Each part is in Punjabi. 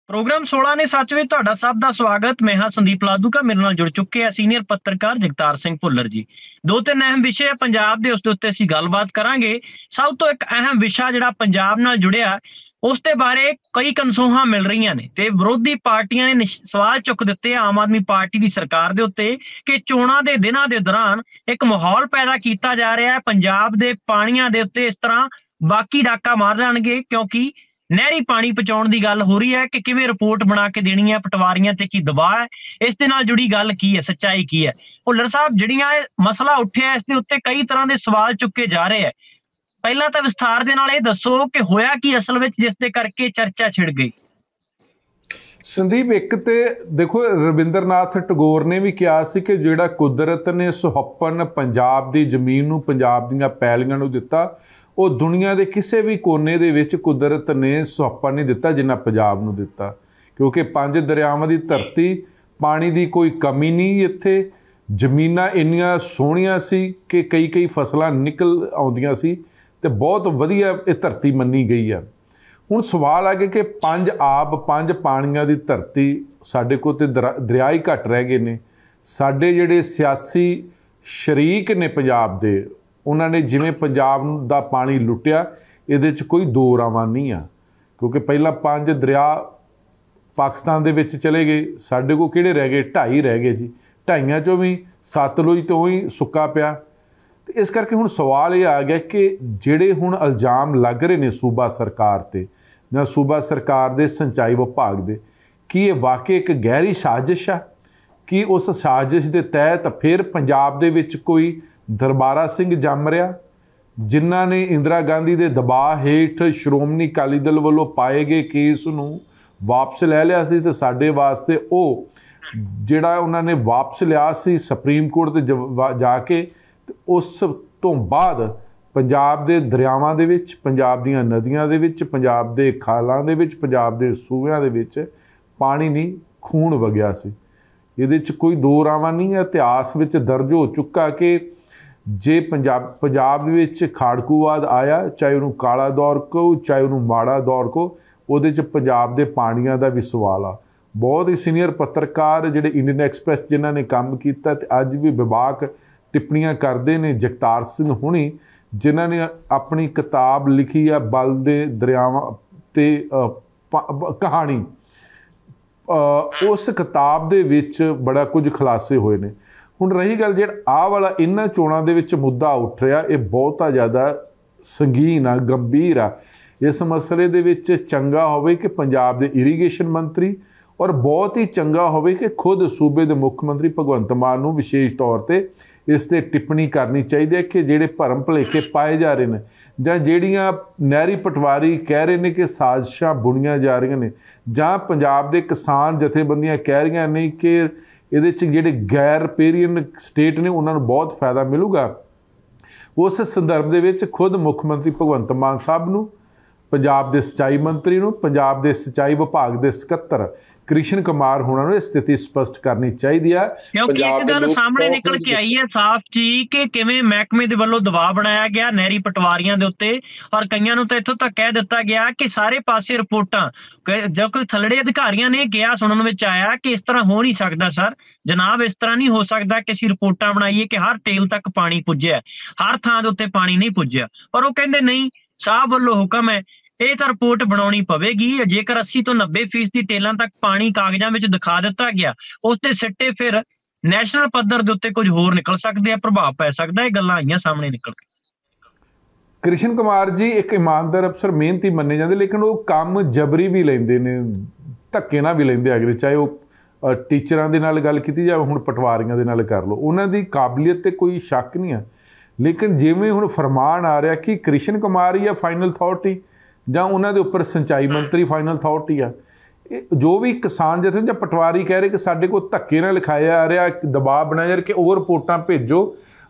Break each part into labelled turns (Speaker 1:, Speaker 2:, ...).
Speaker 1: प्रोग्राम 16 ने सच में ਤੁਹਾਡਾ ਸਭ ਦਾ ਸਵਾਗਤ। ਮੈਂ ਹਾਂ ਸੰਦੀਪ ਲਾਧੂਕਾ, ਮੇਰੇ ਨਾਲ ਜੁੜ ਚੁੱਕੇ ਆ ਸੀਨੀਅਰ ਪੱਤਰਕਾਰ ਜਗਤਾਰ ਸਿੰਘ ਭੁੱਲਰ ਜੀ। ਦੋ ਤਿੰਨ ਅਹਿਮ ਵਿਸ਼ੇ ਆ ਪੰਜਾਬ ਦੇ, ਉਸ ਦੇ ਉੱਤੇ ਅਸੀਂ ਗੱਲਬਾਤ ਕਰਾਂਗੇ। ਸਭ ਤੋਂ ਇੱਕ ਅਹਿਮ ਵਿਸ਼ਾ ਜਿਹੜਾ ਪੰਜਾਬ ਨਾਲ ਜੁੜਿਆ, ਉਸ ਦੇ ਬਾਰੇ ਕਈ ਕਨਸੂਹਾਂ ਮਿਲ ਰਹੀਆਂ ਨੇ ਤੇ ਵਿਰੋਧੀ ਪਾਰਟੀਆਂ ਨੇ ਸਵਾਲ ਚੁੱਕ ਦਿੱਤੇ ਆਮ ਆਦਮੀ ਪਾਰਟੀ ਦੀ ਸਰਕਾਰ ਦੇ ਉੱਤੇ ਕਿ ਚੋਣਾਂ ਦੇ ਦਿਨਾਂ ਦੇ ਦੌਰਾਨ ਇੱਕ ਮਾਹੌਲ ਪੈਦਾ ਕੀਤਾ ਜਾ ਰਿਹਾ ਹੈ ਪੰਜਾਬ ਦੇ ਪਾਣੀਆਂ ਦੇ ਉੱਤੇ, ਇਸ ਤਰ੍ਹਾਂ ਬਾਕੀ ਡਾਕਾ ਮਾਰ ਜਾਣਗੇ ਕਿਉਂਕਿ ਨਹਿਰੀ ਪਾਣੀ ਪਹੁੰਚਾਉਣ ਦੀ ਗੱਲ ਹੋ ਰਹੀ ਹੈ ਕਿ ਕਿਵੇਂ ਰਿਪੋਰਟ ਬਣਾ ਕੇ ਦੇਣੀ ਹੈ, ਪਟਵਾਰੀਆਂ ਤੇ ਕੀ ਦਬਾਅ ਹੈ, ਇਸ ਦੇ ਨਾਲ ਜੁੜੀ ਗੱਲ ਕੀ ਹੈ, ਸੱਚਾਈ ਕੀ ਹੈ। ਭੁੱਲਰ ਸਾਹਿਬ, ਜਿਹੜੀਆਂ ਮਸਲਾ ਉੱਠਿਆ ਇਸ ਦੇ ਉੱਤੇ ਕਈ ਤਰ੍ਹਾਂ ਦੇ ਸਵਾਲ ਚੁੱਕੇ ਜਾ ਰਹੇ ਹੈ। ਪਹਿਲਾਂ ਤਾਂ ਵਿਸਥਾਰ ਦੇ ਨਾਲ ਇਹ ਦੱਸੋ ਕਿ ਹੋਇਆ ਕੀ ਅਸਲ ਵਿੱਚ ਜਿਸ ਦੇ ਕਰਕੇ ਚਰਚਾ ਛਿੜ ਗਈ।
Speaker 2: ਸੰਦੀਪ, ਇੱਕ ਤੇ ਦੇਖੋ, ਰਵਿੰਦਰਨਾਥ ਟੈਗੋਰ ਨੇ ਵੀ ਕਿਹਾ ਸੀ ਕਿ ਜਿਹੜਾ ਕੁਦਰਤ ਨੇ ਸੁਹੱਪਣ ਪੰਜਾਬ ਦੀ ਜ਼ਮੀਨ ਨੂੰ, ਪੰਜਾਬ ਦੀਆਂ ਪੈਲੀਆਂ ਨੂੰ ਦਿੱਤਾ, ਉਹ ਦੁਨੀਆ ਦੇ ਕਿਸੇ ਵੀ ਕੋਨੇ ਦੇ ਵਿੱਚ ਕੁਦਰਤ ਨੇ ਸੁਹੱਪਣ ਨਹੀਂ ਦਿੱਤਾ ਜਿੰਨਾ ਪੰਜਾਬ ਨੂੰ ਦਿੱਤਾ। ਕਿਉਂਕਿ 5 ਦਰਿਆਵਾਂ ਦੀ ਧਰਤੀ, ਪਾਣੀ ਦੀ ਕੋਈ ਕਮੀ ਨਹੀਂ, ਇੱਥੇ ਜ਼ਮੀਨਾਂ ਇੰਨੀਆਂ ਸੋਹਣੀਆਂ ਸੀ ਕਿ ਕਈ ਫਸਲਾਂ ਨਿਕਲ ਆਉਂਦੀਆਂ ਸੀ ਤੇ ਬਹੁਤ ਵਧੀਆ ਇਹ ਧਰਤੀ ਮੰਨੀ ਗਈ ਆ। ਹੁਣ ਸਵਾਲ ਆ ਗਿਆ ਕਿ 5 ਆਬ 5 ਪਾਣੀਆਂ ਦੀ ਧਰਤੀ ਸਾਡੇ ਕੋਲ ਤੇ ਦਰਿਆ ਹੀ ਘੱਟ ਰਹਿ ਗਏ ਨੇ। ਸਾਡੇ ਜਿਹੜੇ ਸਿਆਸੀ ਸ਼ਰੀਕ ਨੇ ਪੰਜਾਬ ਦੇ, ਉਹਨਾਂ ਨੇ ਜਿਵੇਂ ਪੰਜਾਬ ਦਾ ਪਾਣੀ ਲੁੱਟਿਆ, ਇਹਦੇ 'ਚ ਕੋਈ ਦੋ ਰਾਵਾਂ ਨਹੀਂ ਆ। ਕਿਉਂਕਿ ਪਹਿਲਾਂ 5 ਦਰਿਆ ਪਾਕਿਸਤਾਨ ਦੇ ਵਿੱਚ ਚਲੇ ਗਏ, ਸਾਡੇ ਕੋਲ ਕਿਹੜੇ ਰਹਿ ਗਏ? 2.5 ਰਹਿ ਗਏ ਜੀ। 2.5 ਚੋਂ ਵੀ ਸਤਲੁਜ ਤੋਂ ਹੀ ਸੁੱਕਾ ਪਿਆ। ਤੇ ਇਸ ਕਰਕੇ ਹੁਣ ਸਵਾਲ ਇਹ ਆ ਗਿਆ ਕਿ ਜਿਹੜੇ ਹੁਣ ਇਲਜ਼ਾਮ ਲੱਗ ਰਹੇ ਨੇ ਸੂਬਾ ਸਰਕਾਰ 'ਤੇ ਜਾਂ ਸੂਬਾ ਸਰਕਾਰ ਦੇ ਸਿੰਚਾਈ ਵਿਭਾਗ ਦੇ, ਕੀ ਇਹ ਵਾਕਈ ਇੱਕ ਗਹਿਰੀ ਸਾਜ਼ਿਸ਼ ਆ? ਕੀ ਉਸ ਸਾਜ਼ਿਸ਼ ਦੇ ਤਹਿਤ ਫਿਰ ਪੰਜਾਬ ਦੇ ਵਿੱਚ ਕੋਈ ਦਰਬਾਰਾ ਸਿੰਘ ਜੰਮ ਰਿਹਾ, ਜਿਨ੍ਹਾਂ ਨੇ ਇੰਦਰਾ ਗਾਂਧੀ ਦੇ ਦਬਾਅ ਹੇਠ ਸ਼੍ਰੋਮਣੀ ਅਕਾਲੀ ਦਲ ਵੱਲੋਂ ਪਾਏ ਗਏ ਕੇਸ ਨੂੰ ਵਾਪਸ ਲੈ ਲਿਆ ਸੀ ਤੇ ਸਾਡੇ ਵਾਸਤੇ ਉਹ ਜਿਹੜਾ ਉਹਨਾਂ ਨੇ ਵਾਪਸ ਲਿਆ ਸੀ ਸੁਪਰੀਮ ਕੋਰਟ 'ਤੇ ਜਾ ਕੇ, ਤੇ ਉਸ ਤੋਂ ਬਾਅਦ ਪੰਜਾਬ ਦੇ ਦਰਿਆਵਾਂ ਦੇ ਵਿੱਚ, ਪੰਜਾਬ ਦੀਆਂ ਨਦੀਆਂ ਦੇ ਵਿੱਚ, ਪੰਜਾਬ ਦੇ ਖਾਲਾਂ ਦੇ ਵਿੱਚ, ਪੰਜਾਬ ਦੇ ਸੂਬਿਆਂ ਦੇ ਵਿੱਚ ਪਾਣੀ ਨਹੀਂ, ਖੂਨ ਵਗਿਆ ਸੀ। ਇਹਦੇ 'ਚ ਕੋਈ ਦੋ ਰਾਵਾਂ ਨਹੀਂ ਹੈ। ਇਤਿਹਾਸ ਵਿੱਚ ਦਰਜ ਹੋ ਚੁੱਕਾ ਕਿ ਜੇ ਪੰਜਾਬ ਦੇ ਵਿੱਚ ਖਾੜਕੂਵਾਦ ਆਇਆ, ਚਾਹੇ ਉਹਨੂੰ ਕਾਲਾ ਦੌਰ ਕਹੋ, ਚਾਹੇ ਉਹਨੂੰ ਮਾੜਾ ਦੌਰ ਕਹੋ, ਉਹਦੇ 'ਚ ਪੰਜਾਬ ਦੇ ਪਾਣੀਆਂ ਦਾ ਵੀ ਸਵਾਲ ਆ। ਬਹੁਤ ਹੀ ਸੀਨੀਅਰ ਪੱਤਰਕਾਰ ਜਿਹੜੇ ਇੰਡੀਅਨ ਐਕਸਪ੍ਰੈਸ ਜਿਨ੍ਹਾਂ ਨੇ ਕੰਮ ਕੀਤਾ ਤੇ ਅੱਜ ਵੀ ਵਿਭਾਗ ਟਿੱਪਣੀਆਂ ਕਰਦੇ ਨੇ, ਜਗਤਾਰ ਸਿੰਘ ਹੁਣੀ, ਜਿਨ੍ਹਾਂ ਨੇ ਆਪਣੀ ਕਿਤਾਬ ਲਿਖੀ ਆ ਬਲ ਦੇ ਦਰਿਆਵਾਂ ਤੇ ਕਹਾਣੀ, ਉਸ ਕਿਤਾਬ ਦੇ ਵਿੱਚ ਬੜਾ ਕੁਝ ਖੁਲਾਸੇ ਹੋਏ ਨੇ। ਹੁਣ ਰਹੀ ਗੱਲ ਜਿਹੜਾ ਆਹ ਵਾਲਾ ਇਹਨਾਂ ਚੋਣਾਂ ਦੇ ਵਿੱਚ ਮੁੱਦਾ ਉੱਠ ਰਿਹਾ, ਇਹ ਬਹੁਤਾ ਜ਼ਿਆਦਾ ਸੰਗੀਨ ਆ, ਗੰਭੀਰ ਆ। ਇਸ ਮਸਲੇ ਦੇ ਵਿੱਚ ਚੰਗਾ ਹੋਵੇ ਕਿ ਪੰਜਾਬ ਦੇ ਇਰੀਗੇਸ਼ਨ ਮੰਤਰੀ, ਔਰ ਬਹੁਤ ਹੀ ਚੰਗਾ ਹੋਵੇ ਕਿ ਖੁਦ ਸੂਬੇ ਦੇ ਮੁੱਖ ਮੰਤਰੀ ਭਗਵੰਤ ਮਾਨ ਨੂੰ ਵਿਸ਼ੇਸ਼ ਤੌਰ 'ਤੇ ਇਸ 'ਤੇ ਟਿੱਪਣੀ ਕਰਨੀ ਚਾਹੀਦੀ ਹੈ ਕਿ ਜਿਹੜੇ ਭਰਮ ਭੁਲੇਖੇ ਪਾਏ ਜਾ ਰਹੇ ਨੇ ਜਾਂ ਜਿਹੜੀਆਂ ਨਹਿਰੀ ਪਟਵਾਰੀ ਕਹਿ ਰਹੇ ਨੇ ਕਿ ਸਾਜ਼ਿਸ਼ਾਂ ਬੁਣੀਆਂ ਜਾ ਰਹੀਆਂ ਨੇ, ਜਾਂ ਪੰਜਾਬ ਦੇ ਕਿਸਾਨ ਜਥੇਬੰਦੀਆਂ ਕਹਿ ਰਹੀਆਂ ਨੇ ਕਿ ਇਹਦੇ 'ਚ ਜਿਹੜੇ ਗੈਰ ਰਿਪੇਰੀਅਨ ਸਟੇਟ ਨੇ ਉਹਨਾਂ ਨੂੰ ਬਹੁਤ ਫਾਇਦਾ ਮਿਲੂਗਾ। ਉਸ ਸੰਦਰਭ ਦੇ ਵਿੱਚ ਖੁਦ ਮੁੱਖ ਮੰਤਰੀ ਭਗਵੰਤ ਮਾਨ ਸਾਹਿਬ ਨੂੰ, ਪੰਜਾਬ ਦੇ ਸਿੰਚਾਈ ਮੰਤਰੀ ਨੂੰ, ਪੰਜਾਬ ਦੇ ਸਿੰਚਾਈ ਵਿਭਾਗ ਦੇ ਸਕੱਤਰ ਕ੍ਰਿਸ਼ਨ ਕੁਮਾਰ ਹੋਣਾ ਨੂੰ ਇਹ ਸਥਿਤੀ ਸਪਸ਼ਟ ਕਰਨੀ ਚਾਹੀਦੀ ਹੈ।
Speaker 1: ਕਿਉਂਕਿ ਇੱਕ ਗੱਲ ਸਾਹਮਣੇ ਨਿਕਲ ਕੇ ਆਈ ਹੈ ਸਾਫ਼ ਜੀ ਕਿ ਕਿਵੇਂ ਮਹਿਕਮੇ ਦੇ ਵੱਲੋਂ ਦਬਾਅ ਬਣਾਇਆ ਗਿਆ ਨਹਿਰੀ ਪਟਵਾਰੀਆਂ ਦੇ ਉੱਤੇ, ਔਰ ਕਈਆਂ ਨੂੰ ਤਾਂ ਇੱਥੋਂ ਤੱਕ ਕਹਿ ਦਿੱਤਾ ਗਿਆ ਕਿ ਸਾਰੇ ਪਾਸੇ ਰਿਪੋਰਟਾਂ, ਜੋ ਕੋਈ ਥੱਲੜੇ ਅਧਿਕਾਰੀਆਂ ਨੇ ਕਿਹਾ, ਸੁਣਨ ਵਿੱਚ ਆਇਆ ਕਿ ਇਸ ਤਰ੍ਹਾਂ ਹੋ ਨਹੀਂ ਸਕਦਾ ਸਰ ਜਨਾਬ, ਇਸ ਤਰ੍ਹਾਂ ਨਹੀਂ ਹੋ ਸਕਦਾ ਕਿ ਅਸੀਂ ਰਿਪੋਰਟਾਂ ਬਣਾਈਏ ਕਿ ਹਰ ਟੇਲ ਤੱਕ ਪਾਣੀ ਪੁੱਜਿਆ, ਹਰ ਥਾਂ ਦੇ ਉੱਤੇ ਪਾਣੀ ਨਹੀਂ ਪੁੱਜਿਆ। ਪਰ ਉਹ ਕਹਿੰਦੇ ਨਹੀਂ, ਸਾਹਿਬ ਵੱਲੋਂ ਹੁਕਮ ਹੈ, ਇਹ ਤਾਂ ਰਿਪੋਰਟ ਬਣਾਉਣੀ ਪਵੇਗੀ। ਜੇਕਰ 80 ਤੋਂ 90% ਦੀ ਟੇਲਾਂ ਤੱਕ ਪਾਣੀ ਕਾਗਜ਼ਾਂ ਵਿੱਚ ਦਿਖਾ ਦਿੱਤਾ ਗਿਆ, ਉਸ ਦੇ ਸਿੱਟੇ ਫਿਰ ਨੈਸ਼ਨਲ ਪੱਧਰ ਦੇ ਉੱਤੇ ਕੁਝ ਹੋਰ ਨਿਕਲ ਸਕਦੇ ਆ, ਪ੍ਰਭਾਵ ਪੈ ਸਕਦਾ। ਇਹ ਗੱਲਾਂ ਆਈਆਂ ਸਾਹਮਣੇ ਨਿਕਲ ਕੇ।
Speaker 2: ਕ੍ਰਿਸ਼ਨ ਕੁਮਾਰ ਜੀ ਇੱਕ ਇਮਾਨਦਾਰ ਅਫਸਰ, ਮਿਹਨਤੀ ਮੰਨੇ ਜਾਂਦੇ, ਲੇਕਿਨ ਉਹ ਕੰਮ ਜਬਰੀ ਵੀ ਲੈਂਦੇ ਨੇ, ਧੱਕੇ ਨਾਲ ਵੀ ਲੈਂਦੇ ਅਗਲੇ, ਚਾਹੇ ਉਹ ਟੀਚਰਾਂ ਦੇ ਨਾਲ ਗੱਲ ਕੀਤੀ ਜਾਵੇ, ਹੁਣ ਪਟਵਾਰੀਆਂ ਦੇ ਨਾਲ ਕਰ ਲਓ। ਉਹਨਾਂ ਦੀ ਕਾਬਲੀਅਤ 'ਤੇ ਕੋਈ ਸ਼ੱਕ ਨਹੀਂ ਆ, ਲੇਕਿਨ ਜਿਵੇਂ ਹੁਣ ਫਰਮਾਨ ਆ ਰਿਹਾ ਕਿ ਕ੍ਰਿਸ਼ਨ ਕੁਮਾਰ ਹੀ ਆ ਫਾਈਨਲ ਅਥਾਰਟੀ ਜਾਂ ਉਹਨਾਂ ਦੇ ਉੱਪਰ ਸਿੰਚਾਈ ਮੰਤਰੀ ਫਾਈਨਲ ਅਥਾਰਟੀ ਆ। ਜੋ ਵੀ ਕਿਸਾਨ ਜਥੇ ਜਾਂ ਪਟਵਾਰੀ ਕਹਿ ਰਹੇ ਕਿ ਸਾਡੇ ਕੋਲ ਧੱਕੇ ਨਾਲ ਲਿਖਾਇਆ ਜਾ ਰਿਹਾ, ਦਬਾਅ ਬਣਾਇਆ ਜਾ ਰਿਹਾ ਕਿ ਉਹ ਰਿਪੋਰਟਾਂ ਭੇਜੋ,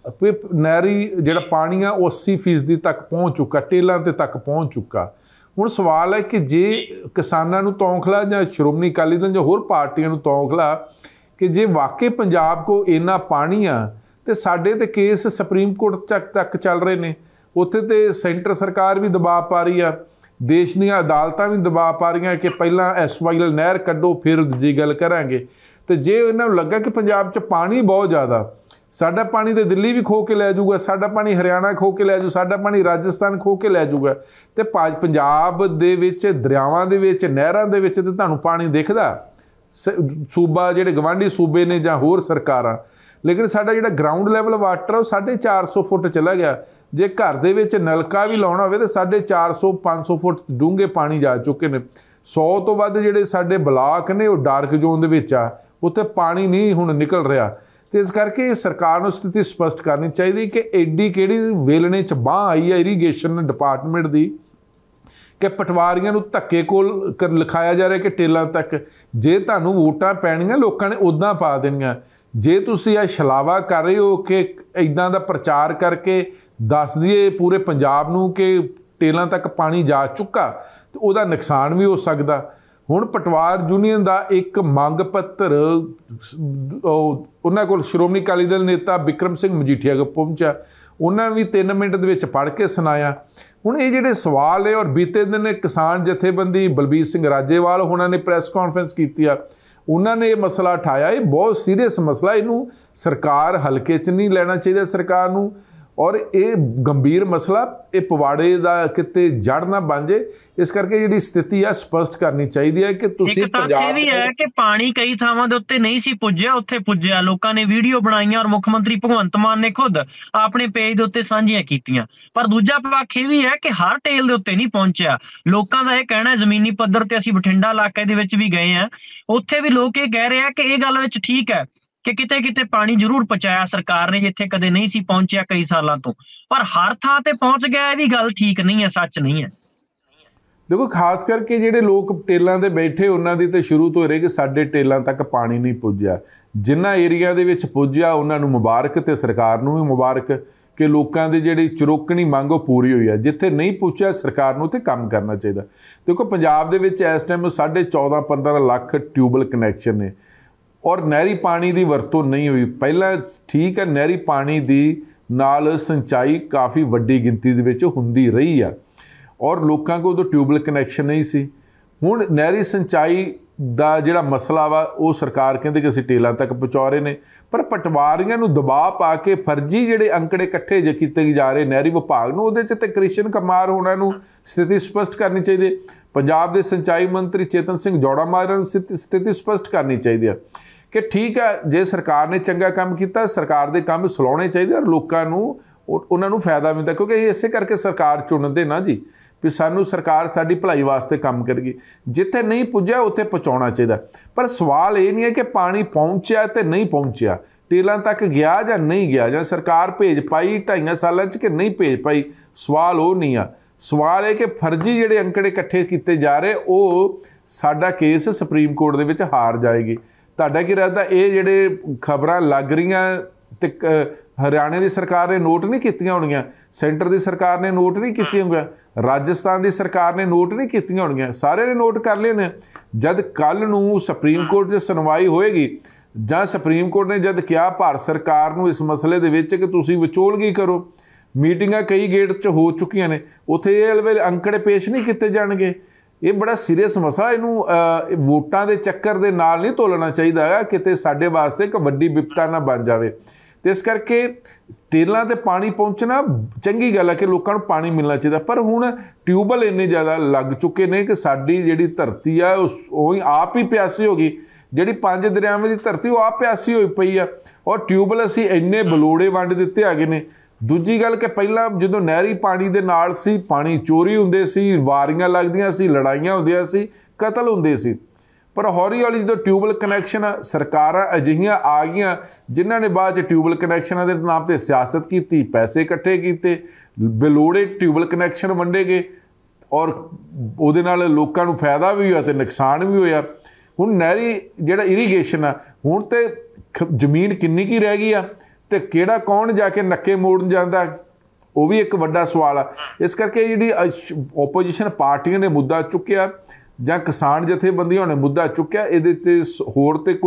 Speaker 2: ਨਹਿਰੀ ਜਿਹੜਾ ਪਾਣੀ ਆ ਉਹ 80% ਤੱਕ ਪਹੁੰਚ ਚੁੱਕਾ, ਟੇਲਾਂ 'ਤੇ ਤੱਕ ਪਹੁੰਚ ਚੁੱਕਾ। ਹੁਣ ਸਵਾਲ ਹੈ ਕਿ ਜੇ ਕਿਸਾਨਾਂ ਨੂੰ ਤੌਖਲਾ ਜਾਂ ਸ਼੍ਰੋਮਣੀ ਅਕਾਲੀ ਦਲ ਜਾਂ ਹੋਰ ਪਾਰਟੀਆਂ ਨੂੰ ਤੌਖਲਾ ਕਿ ਜੇ ਵਾਕਈ ਪੰਜਾਬ ਕੋਲ ਇੰਨਾ ਪਾਣੀ ਆ ਤੇ ਸਾਡੇ ਤੇ ਕੇਸ ਸੁਪਰੀਮ ਕੋਰਟ ਤੱਕ ਚੱਲ ਰਹੇ ਨੇ, ਉੱਥੇ ਤੇ ਸੈਂਟਰ ਸਰਕਾਰ ਵੀ ਦਬਾਅ ਪਾ ਰਹੀ ਆ ਦੇਸ਼ ਦੀਆਂ ਅਦਾਲਤਾਂ ਵੀ ਦਬਾਅ ਪਾ ਰਹੀਆਂ ਕਿ ਪਹਿਲਾਂ SYL ਨਹਿਰ ਕੱਢੋ ਫਿਰ ਦੂਜੀ ਗੱਲ ਕਰਾਂਗੇ। ਤੇ ਜੇ ਇਹਨਾਂ ਨੂੰ ਲੱਗਾ ਕਿ ਪੰਜਾਬ 'ਚ ਪਾਣੀ ਬਹੁਤ ਜ਼ਿਆਦਾ, ਸਾਡਾ ਪਾਣੀ ਤੇ ਦਿੱਲੀ ਵੀ ਖੋ ਕੇ ਲੈ ਜਾਊਗਾ, ਸਾਡਾ ਪਾਣੀ ਹਰਿਆਣਾ ਖੋ ਕੇ ਲੈ ਜਾਊ, ਸਾਡਾ ਪਾਣੀ ਰਾਜਸਥਾਨ ਖੋ ਕੇ ਲੈ ਜਾਊਗਾ, ਤੇ ਪੰਜਾਬ ਦੇ ਵਿੱਚ ਦਰਿਆਵਾਂ ਦੇ ਵਿੱਚ ਨਹਿਰਾਂ ਦੇ ਵਿੱਚ ਤੇ ਤੁਹਾਨੂੰ ਪਾਣੀ ਦਿਖਦਾ ਸੂਬਾ ਜਿਹੜੇ ਗਵਾਂਢੀ ਸੂਬੇ ਨੇ ਜਾਂ ਹੋਰ ਸਰਕਾਰਾਂ। ਲੇਕਿਨ ਸਾਡਾ ਜਿਹੜਾ ਗਰਾਊਂਡ ਲੈਵਲ ਵਾਟਰ ਉਹ 450 ਫੁੱਟ ਚਲਾ ਗਿਆ। ਜੇ ਘਰ ਦੇ ਵਿੱਚ ਨਲਕਾ ਵੀ ਲਾਉਣਾ ਹੋਵੇ ਤਾਂ 450 500 ਫੁੱਟ ਡੂੰਘੇ ਪਾਣੀ ਜਾ ਚੁੱਕੇ ਨੇ। 100 ਤੋਂ ਵੱਧ ਜਿਹੜੇ ਸਾਡੇ ਬਲਾਕ ਨੇ ਉਹ ਡਾਰਕ ਜ਼ੋਨ ਦੇ ਵਿੱਚ ਆ, ਉੱਥੇ ਪਾਣੀ ਨਹੀਂ ਹੁਣ ਨਿਕਲ ਰਿਹਾ। ਤੇ ਇਸ ਕਰਕੇ ਸਰਕਾਰ ਨੂੰ ਸਥਿਤੀ ਸਪਸ਼ਟ ਕਰਨੀ ਚਾਹੀਦੀ ਕਿ ਐਡੀ ਕਿਹੜੀ ਵੇਲਣੇ 'ਚ ਬਾਂਹ ਆਈ ਹੈ ਇਰੀਗੇਸ਼ਨ ਡਿਪਾਰਟਮੈਂਟ ਦੀ ਕਿ ਪਟਵਾਰੀਆਂ ਨੂੰ ਧੱਕੇ ਕੋਲ ਲਿਖਾਇਆ ਜਾ ਰਿਹਾ ਕਿ ਟੇਲਾਂ ਤੱਕ। ਜੇ ਤੁਹਾਨੂੰ ਵੋਟਾਂ ਪੈਣੀਆਂ ਲੋਕਾਂ ਨੇ ਉੱਦਾਂ ਪਾ ਦੇਣੀਆਂ। ਜੇ ਤੁਸੀਂ ਇਹ ਛਲਾਵਾ ਕਰ ਰਹੇ ਹੋ ਕਿ ਇੱਦਾਂ ਦਾ ਪ੍ਰਚਾਰ ਕਰਕੇ ਦੱਸ ਦਈਏ ਪੂਰੇ ਪੰਜਾਬ ਨੂੰ ਕਿ ਟੇਲਾਂ ਤੱਕ ਪਾਣੀ ਜਾ ਚੁੱਕਾ, ਤੇ ਉਹਦਾ ਨੁਕਸਾਨ ਵੀ ਹੋ ਸਕਦਾ। ਹੁਣ ਪਟਵਾਰ ਯੂਨੀਅਨ ਦਾ ਇੱਕ ਮੰਗ ਪੱਤਰ ਉਹਨਾਂ ਕੋਲ ਸ਼੍ਰੋਮਣੀ ਅਕਾਲੀ ਦਲ ਨੇਤਾ ਬਿਕਰਮ ਸਿੰਘ ਮਜੀਠੀਆ ਕੋਲ ਪਹੁੰਚਿਆ, ਉਹਨਾਂ ਵੀ 3 ਮਿੰਟ ਦੇ ਵਿੱਚ ਪੜ੍ਹ ਕੇ ਸੁਣਾਇਆ। ਹੁਣ ਇਹ ਜਿਹੜੇ ਸਵਾਲ ਨੇ, ਔਰ ਬੀਤੇ ਦਿਨ ਕਿਸਾਨ ਜਥੇਬੰਦੀ ਬਲਬੀਰ ਸਿੰਘ ਰਾਜੇਵਾਲ ਉਹਨਾਂ ਨੇ ਪ੍ਰੈਸ ਕਾਨਫਰੰਸ ਕੀਤੀ ਆ, ਉਹਨਾਂ ਨੇ ਇਹ ਮਸਲਾ ਉਠਾਇਆ। ਇਹ ਬਹੁਤ ਸੀਰੀਅਸ ਮਸਲਾ, ਇਹਨੂੰ ਸਰਕਾਰ ਹਲਕੇ 'ਚ ਨਹੀਂ ਲੈਣਾ ਚਾਹੀਦਾ ਸਰਕਾਰ ਨੂੰ, ਔਰ ਇਹ ਗੰਭੀਰ ਮਸਲਾ, ਇਹ ਪਵਾੜੇ ਦਾ ਕਿਤੇ ਜੜ ਨਾ ਬਣ ਜੇ। ਇਸ ਕਰਕੇ ਜਿਹੜੀ ਸਥਿਤੀ ਆ ਸਪਸ਼ਟ ਕਰਨੀ ਚਾਹੀਦੀ ਹੈ ਕਿ ਤੁਸੀਂ
Speaker 1: ਪੰਜਾਬ ਵੀ ਹੈ ਕਿ ਪਾਣੀ ਕਈ ਥਾਵਾਂ ਦੇ ਉੱਤੇ ਨਹੀਂ ਸੀ ਪੁੱਜਿਆ, ਉੱਥੇ ਪੁੱਜਿਆ, ਲੋਕਾਂ ਨੇ ਵੀਡੀਓ ਬਣਾਈਆਂ ਔਰ ਮੁੱਖ ਮੰਤਰੀ ਭਗਵੰਤ ਮਾਨ ਨੇ ਖੁਦ ਆਪਣੇ ਪੇਜ ਦੇ ਉੱਤੇ ਸਾਂਝੀਆਂ ਕੀਤੀਆਂ। ਪਰ ਦੂਜਾ ਪੱਖ ਇਹ ਵੀ ਹੈ ਕਿ ਹਰ ਟੇਲ ਦੇ ਉੱਤੇ ਨਹੀਂ ਪਹੁੰਚਿਆ। ਲੋਕਾਂ ਦਾ ਇਹ ਕਹਿਣਾ ਹੈ, ਜ਼ਮੀਨੀ ਪੱਧਰ ਤੇ ਅਸੀਂ ਬਠਿੰਡਾ ਇਲਾਕੇ ਦੇ ਵਿੱਚ ਵੀ ਗਏ ਹਾਂ, ਉੱਥੇ ਵੀ ਲੋਕ ਇਹ ਕਹਿ ਰਹੇ ਆ ਕਿ ਇਹ ਗੱਲ ਵਿੱਚ ਠੀਕ ਹੈ ਕਿ ਕਿਤੇ ਕਿਤੇ ਪਾਣੀ ਜ਼ਰੂਰ ਪਹੁੰਚਾਇਆ ਸਰਕਾਰ ਨੇ ਜਿੱਥੇ ਕਦੇ ਨਹੀਂ ਸੀ ਪਹੁੰਚਿਆ ਕਈ ਸਾਲਾਂ ਤੋਂ, ਪਰ ਹਰ ਥਾਂ ਤੇ ਪਹੁੰਚ ਗਿਆ ਇਹ ਵੀ ਗੱਲ ਠੀਕ ਨਹੀਂ ਹੈ, ਸੱਚ ਨਹੀਂ ਹੈ।
Speaker 2: ਦੇਖੋ, ਖਾਸ ਕਰਕੇ ਜਿਹੜੇ ਲੋਕ ਟੇਲਾਂ ਤੇ ਬੈਠੇ ਉਹਨਾਂ ਦੀ ਤੇ ਸ਼ੁਰੂ ਤੋਂ ਰਹੇ ਕਿ ਸਾਡੇ ਟੇਲਾਂ ਤੱਕ ਪਾਣੀ ਨਹੀਂ ਪੁੱਜਿਆ। ਜਿਨ੍ਹਾਂ ਏਰੀਆ ਦੇ ਵਿੱਚ ਪੁੱਜਿਆ ਉਹਨਾਂ ਨੂੰ ਮੁਬਾਰਕ, ਤੇ ਸਰਕਾਰ ਨੂੰ ਵੀ ਮੁਬਾਰਕ ਕਿ ਲੋਕਾਂ ਦੀ ਜਿਹੜੀ ਚੁਰੋਕਣੀ ਮੰਗ ਉਹ ਪੂਰੀ ਹੋਈ ਹੈ। ਜਿੱਥੇ ਨਹੀਂ ਪੁੱਜਿਆ ਸਰਕਾਰ ਨੂੰ ਤੇ ਕੰਮ ਕਰਨਾ ਚਾਹੀਦਾ। ਦੇਖੋ, ਪੰਜਾਬ ਦੇ ਵਿੱਚ ਇਸ ਟਾਈਮ 14.5-15 ਲੱਖ ਟਿਊਬਲ ਕਨੈਕਸ਼ਨ ਨੇ, ਔਰ ਨਹਿਰੀ ਪਾਣੀ ਦੀ ਵਰਤੋਂ ਨਹੀਂ ਹੋਈ। ਪਹਿਲਾਂ ਠੀਕ ਹੈ, ਨਹਿਰੀ ਪਾਣੀ ਦੀ ਨਾਲ ਸਿੰਚਾਈ ਕਾਫੀ ਵੱਡੀ ਗਿਣਤੀ ਦੇ ਵਿੱਚ ਹੁੰਦੀ ਰਹੀ ਆ, ਔਰ ਲੋਕਾਂ ਕੋਲ ਉਦੋਂ ਟਿਊਬਲ ਕਨੈਕਸ਼ਨ ਨਹੀਂ ਸੀ। ਹੁਣ ਨਹਿਰੀ ਸਿੰਚਾਈ ਦਾ ਜਿਹੜਾ ਮਸਲਾ ਵਾ ਉਹ ਸਰਕਾਰ ਕਹਿੰਦੇ ਕਿ ਅਸੀਂ ਟੇਲਾਂ ਤੱਕ ਪਹੁੰਚਾ ਰਹੇ ਨੇ, ਪਰ ਪਟਵਾਰੀਆਂ ਨੂੰ ਦਬਾਅ ਪਾ ਕੇ ਫਰਜ਼ੀ ਜਿਹੜੇ ਅੰਕੜੇ ਇਕੱਠੇ ਜੇ ਕੀਤੇ ਜਾ ਰਹੇ ਨਹਿਰੀ ਵਿਭਾਗ ਨੂੰ, ਉਹਦੇ 'ਚ ਤੇ ਕ੍ਰਿਸ਼ਨ ਕੁਮਾਰ ਹੋਣਾ ਨੂੰ ਸਥਿਤੀ ਸਪਸ਼ਟ ਕਰਨੀ ਚਾਹੀਦੀ। ਪੰਜਾਬ ਦੇ ਸਿੰਚਾਈ ਮੰਤਰੀ ਚੇਤਨ ਸਿੰਘ ਜੌੜਾ-ਮਾਜਰਾ ਨੂੰ ਸਥਿਤੀ ਸਪਸ਼ਟ ਕਰਨੀ ਚਾਹੀਦੀ ਹੈ ਕਿ ਠੀਕ ਹੈ, ਜੇ ਸਰਕਾਰ ਨੇ ਚੰਗਾ ਕੰਮ ਕੀਤਾ, ਸਰਕਾਰ ਦੇ ਕੰਮ ਸਲਾਉਣੇ ਚਾਹੀਦੇ ਔਰ ਲੋਕਾਂ ਨੂੰ ਉਹਨਾਂ ਨੂੰ ਫਾਇਦਾ ਮਿਲਦਾ, ਕਿਉਂਕਿ ਇਹ ਇਸੇ ਕਰਕੇ ਸਰਕਾਰ ਚੁਣਦੇ ਨਾ ਜੀ ਵੀ ਸਾਨੂੰ ਸਰਕਾਰ ਸਾਡੀ ਭਲਾਈ ਵਾਸਤੇ ਕੰਮ ਕਰੇਗੀ। ਜਿੱਥੇ ਨਹੀਂ ਪੁੱਜਿਆ ਉੱਥੇ ਪਹੁੰਚਾਉਣਾ ਚਾਹੀਦਾ। ਪਰ ਸਵਾਲ ਇਹ ਨਹੀਂ ਹੈ ਕਿ ਪਾਣੀ ਪਹੁੰਚਿਆ ਤੇ ਨਹੀਂ ਪਹੁੰਚਿਆ, ਟੇਲਾਂ ਤੱਕ ਗਿਆ ਜਾਂ ਨਹੀਂ ਗਿਆ, ਜਾਂ ਸਰਕਾਰ ਭੇਜ ਪਾਈ 2.5 ਸਾਲਾਂ 'ਚ ਕਿ ਨਹੀਂ ਭੇਜ ਪਾਈ। ਸਵਾਲ ਉਹ ਨਹੀਂ ਆ। ਸਵਾਲ ਇਹ ਕਿ ਫਰਜ਼ੀ ਜਿਹੜੇ ਅੰਕੜੇ ਇਕੱਠੇ ਕੀਤੇ ਜਾ ਰਹੇ, ਉਹ ਸਾਡਾ ਕੇਸ ਸੁਪਰੀਮ ਕੋਰਟ ਦੇ ਵਿੱਚ ਹਾਰ ਜਾਏਗੀ। ਤੁਹਾਡਾ ਕੀ ਰਹਿੰਦਾ? ਇਹ ਜਿਹੜੇ ਖਬਰਾਂ ਲੱਗ ਰਹੀਆਂ ਤੇ ਹਰਿਆਣੇ ਦੀ ਸਰਕਾਰ ਨੇ ਨੋਟ ਨਹੀਂ ਕੀਤੀਆਂ ਹੋਣਗੀਆਂ, ਸੈਂਟਰ ਦੀ ਸਰਕਾਰ ਨੇ ਨੋਟ ਨਹੀਂ ਕੀਤੀਆਂ ਹੋਣਗੀਆਂ, ਰਾਜਸਥਾਨ ਦੀ ਸਰਕਾਰ ਨੇ ਨੋਟ ਨਹੀਂ ਕੀਤੀਆਂ ਹੋਣਗੀਆਂ, ਸਾਰਿਆਂ ਨੇ ਨੋਟ ਕਰ ਲਏ ਨੇ। ਜਦ ਕੱਲ੍ਹ ਨੂੰ ਸੁਪਰੀਮ ਕੋਰਟ 'ਚ ਸੁਣਵਾਈ ਹੋਏਗੀ, ਜਾਂ ਸੁਪਰੀਮ ਕੋਰਟ ਨੇ ਜਦ ਕਿਹਾ ਭਾਰਤ ਸਰਕਾਰ ਨੂੰ ਇਸ ਮਸਲੇ ਦੇ ਵਿੱਚ ਕਿ ਤੁਸੀਂ ਵਿਚੋਲਗੀ ਕਰੋ, ਮੀਟਿੰਗਾਂ ਕਈ ਗੇਟ 'ਚ ਹੋ ਚੁੱਕੀਆਂ ਨੇ, ਉੱਥੇ ਇਹ ਅੰਕੜੇ ਪੇਸ਼ ਨਹੀਂ ਕੀਤੇ ਜਾਣਗੇ। ਇਹ ਬੜਾ ਸੀਰੀਅਸ ਮਸਲਾ, ਇਹਨੂੰ ਵੋਟਾਂ ਦੇ ਚੱਕਰ ਦੇ ਨਾਲ ਨਹੀਂ ਤੋਲਣਾ ਚਾਹੀਦਾ ਹੈ, ਕਿਤੇ ਸਾਡੇ ਵਾਸਤੇ ਇੱਕ ਵੱਡੀ ਵਿਪਤਾ ਨਾ ਬਣ ਜਾਵੇ। ਤੇ ਇਸ ਕਰਕੇ ਟੇਲਾਂ ਤੇ ਪਾਣੀ ਪਹੁੰਚਣਾ ਚੰਗੀ ਗੱਲ ਹੈ ਕਿ ਲੋਕਾਂ ਨੂੰ ਪਾਣੀ ਮਿਲਣਾ ਚਾਹੀਦਾ, ਪਰ ਹੁਣ ਟਿਊਬਲ ਇੰਨੇ ਜ਼ਿਆਦਾ ਲੱਗ ਚੁੱਕੇ ਨੇ ਕਿ ਸਾਡੀ ਜਿਹੜੀ ਧਰਤੀ ਆ ਉਹ ਆਪ ਹੀ ਪਿਆਸੀ ਹੋ ਗਈ। ਜਿਹੜੀ 5 ਦਰਿਆਵਾਂ ਦੀ ਧਰਤੀ ਉਹ ਆਪ ਪਿਆਸੀ ਹੋਈ ਪਈ ਆ, ਔਰ ਟਿਊਬਲ ਅਸੀਂ ਇੰਨੇ ਬਲੋੜੇ ਵੰਡ ਦਿੱਤੇ ਹੈਗੇ ਨੇ। ਦੂਜੀ ਗੱਲ ਕਿ ਪਹਿਲਾਂ ਜਦੋਂ ਨਹਿਰੀ ਪਾਣੀ ਦੇ ਨਾਲ ਸੀ, ਪਾਣੀ ਚੋਰੀ ਹੁੰਦੇ ਸੀ, ਵਾਰੀਆਂ ਲੱਗਦੀਆਂ ਸੀ, ਲੜਾਈਆਂ ਹੁੰਦੀਆਂ ਸੀ, ਕਤਲ ਹੁੰਦੇ ਸੀ। ਪਰ ਹੌਲੀ ਹੌਲੀ ਜਦੋਂ ਟਿਊਬਲ ਕਨੈਕਸ਼ਨ ਸਰਕਾਰਾਂ ਅਜਿਹੀਆਂ ਆ ਗਈਆਂ ਜਿਨ੍ਹਾਂ ਨੇ ਬਾਅਦ 'ਚ ਟਿਊਬਲ ਕਨੈਕਸ਼ਨਾਂ ਦੇ ਨਾਮ 'ਤੇ ਸਿਆਸਤ ਕੀਤੀ, ਪੈਸੇ ਇਕੱਠੇ ਕੀਤੇ, ਬੇਲੋੜੇ ਟਿਊਬਲ ਕਨੈਕਸ਼ਨ ਵੰਡੇ ਗਏ, ਔਰ ਉਹਦੇ ਨਾਲ ਲੋਕਾਂ ਨੂੰ ਫਾਇਦਾ ਵੀ ਹੋਇਆ ਤੇ ਨੁਕਸਾਨ ਵੀ ਹੋਇਆ। ਹੁਣ ਨਹਿਰੀ ਜਿਹੜਾ ਇਰੀਗੇਸ਼ਨ ਆ, ਹੁਣ ਤੇ ਜ਼ਮੀਨ ਕਿੰਨੀ ਕੀ ਰਹਿ ਗਈ ਆ, ਤੇ ਕਿਹੜਾ ਕੌਣ ਜਾ ਕੇ ਨੱਕੇ ਮੋੜਨ ਜਾਂਦਾ, ਉਹ ਵੀ ਇੱਕ ਵੱਡਾ ਸਵਾਲ ਆ। ਇਸ ਕਰਕੇ ਜਿਹੜੀ ਓਪੋਜੀਸ਼ਨ ਪਾਰਟੀਆਂ ਨੇ ਮੁੱਦਾ ਚੁੱਕਿਆ ਜਾਂ ਕਿਸਾਨ ਜਥੇਬੰਦੀਆਂ ਨੇ ਮੁੱਦਾ ਚੁੱਕਿਆ, ਇਹਦੇ 'ਤੇ ਹੋਰ ਤੇ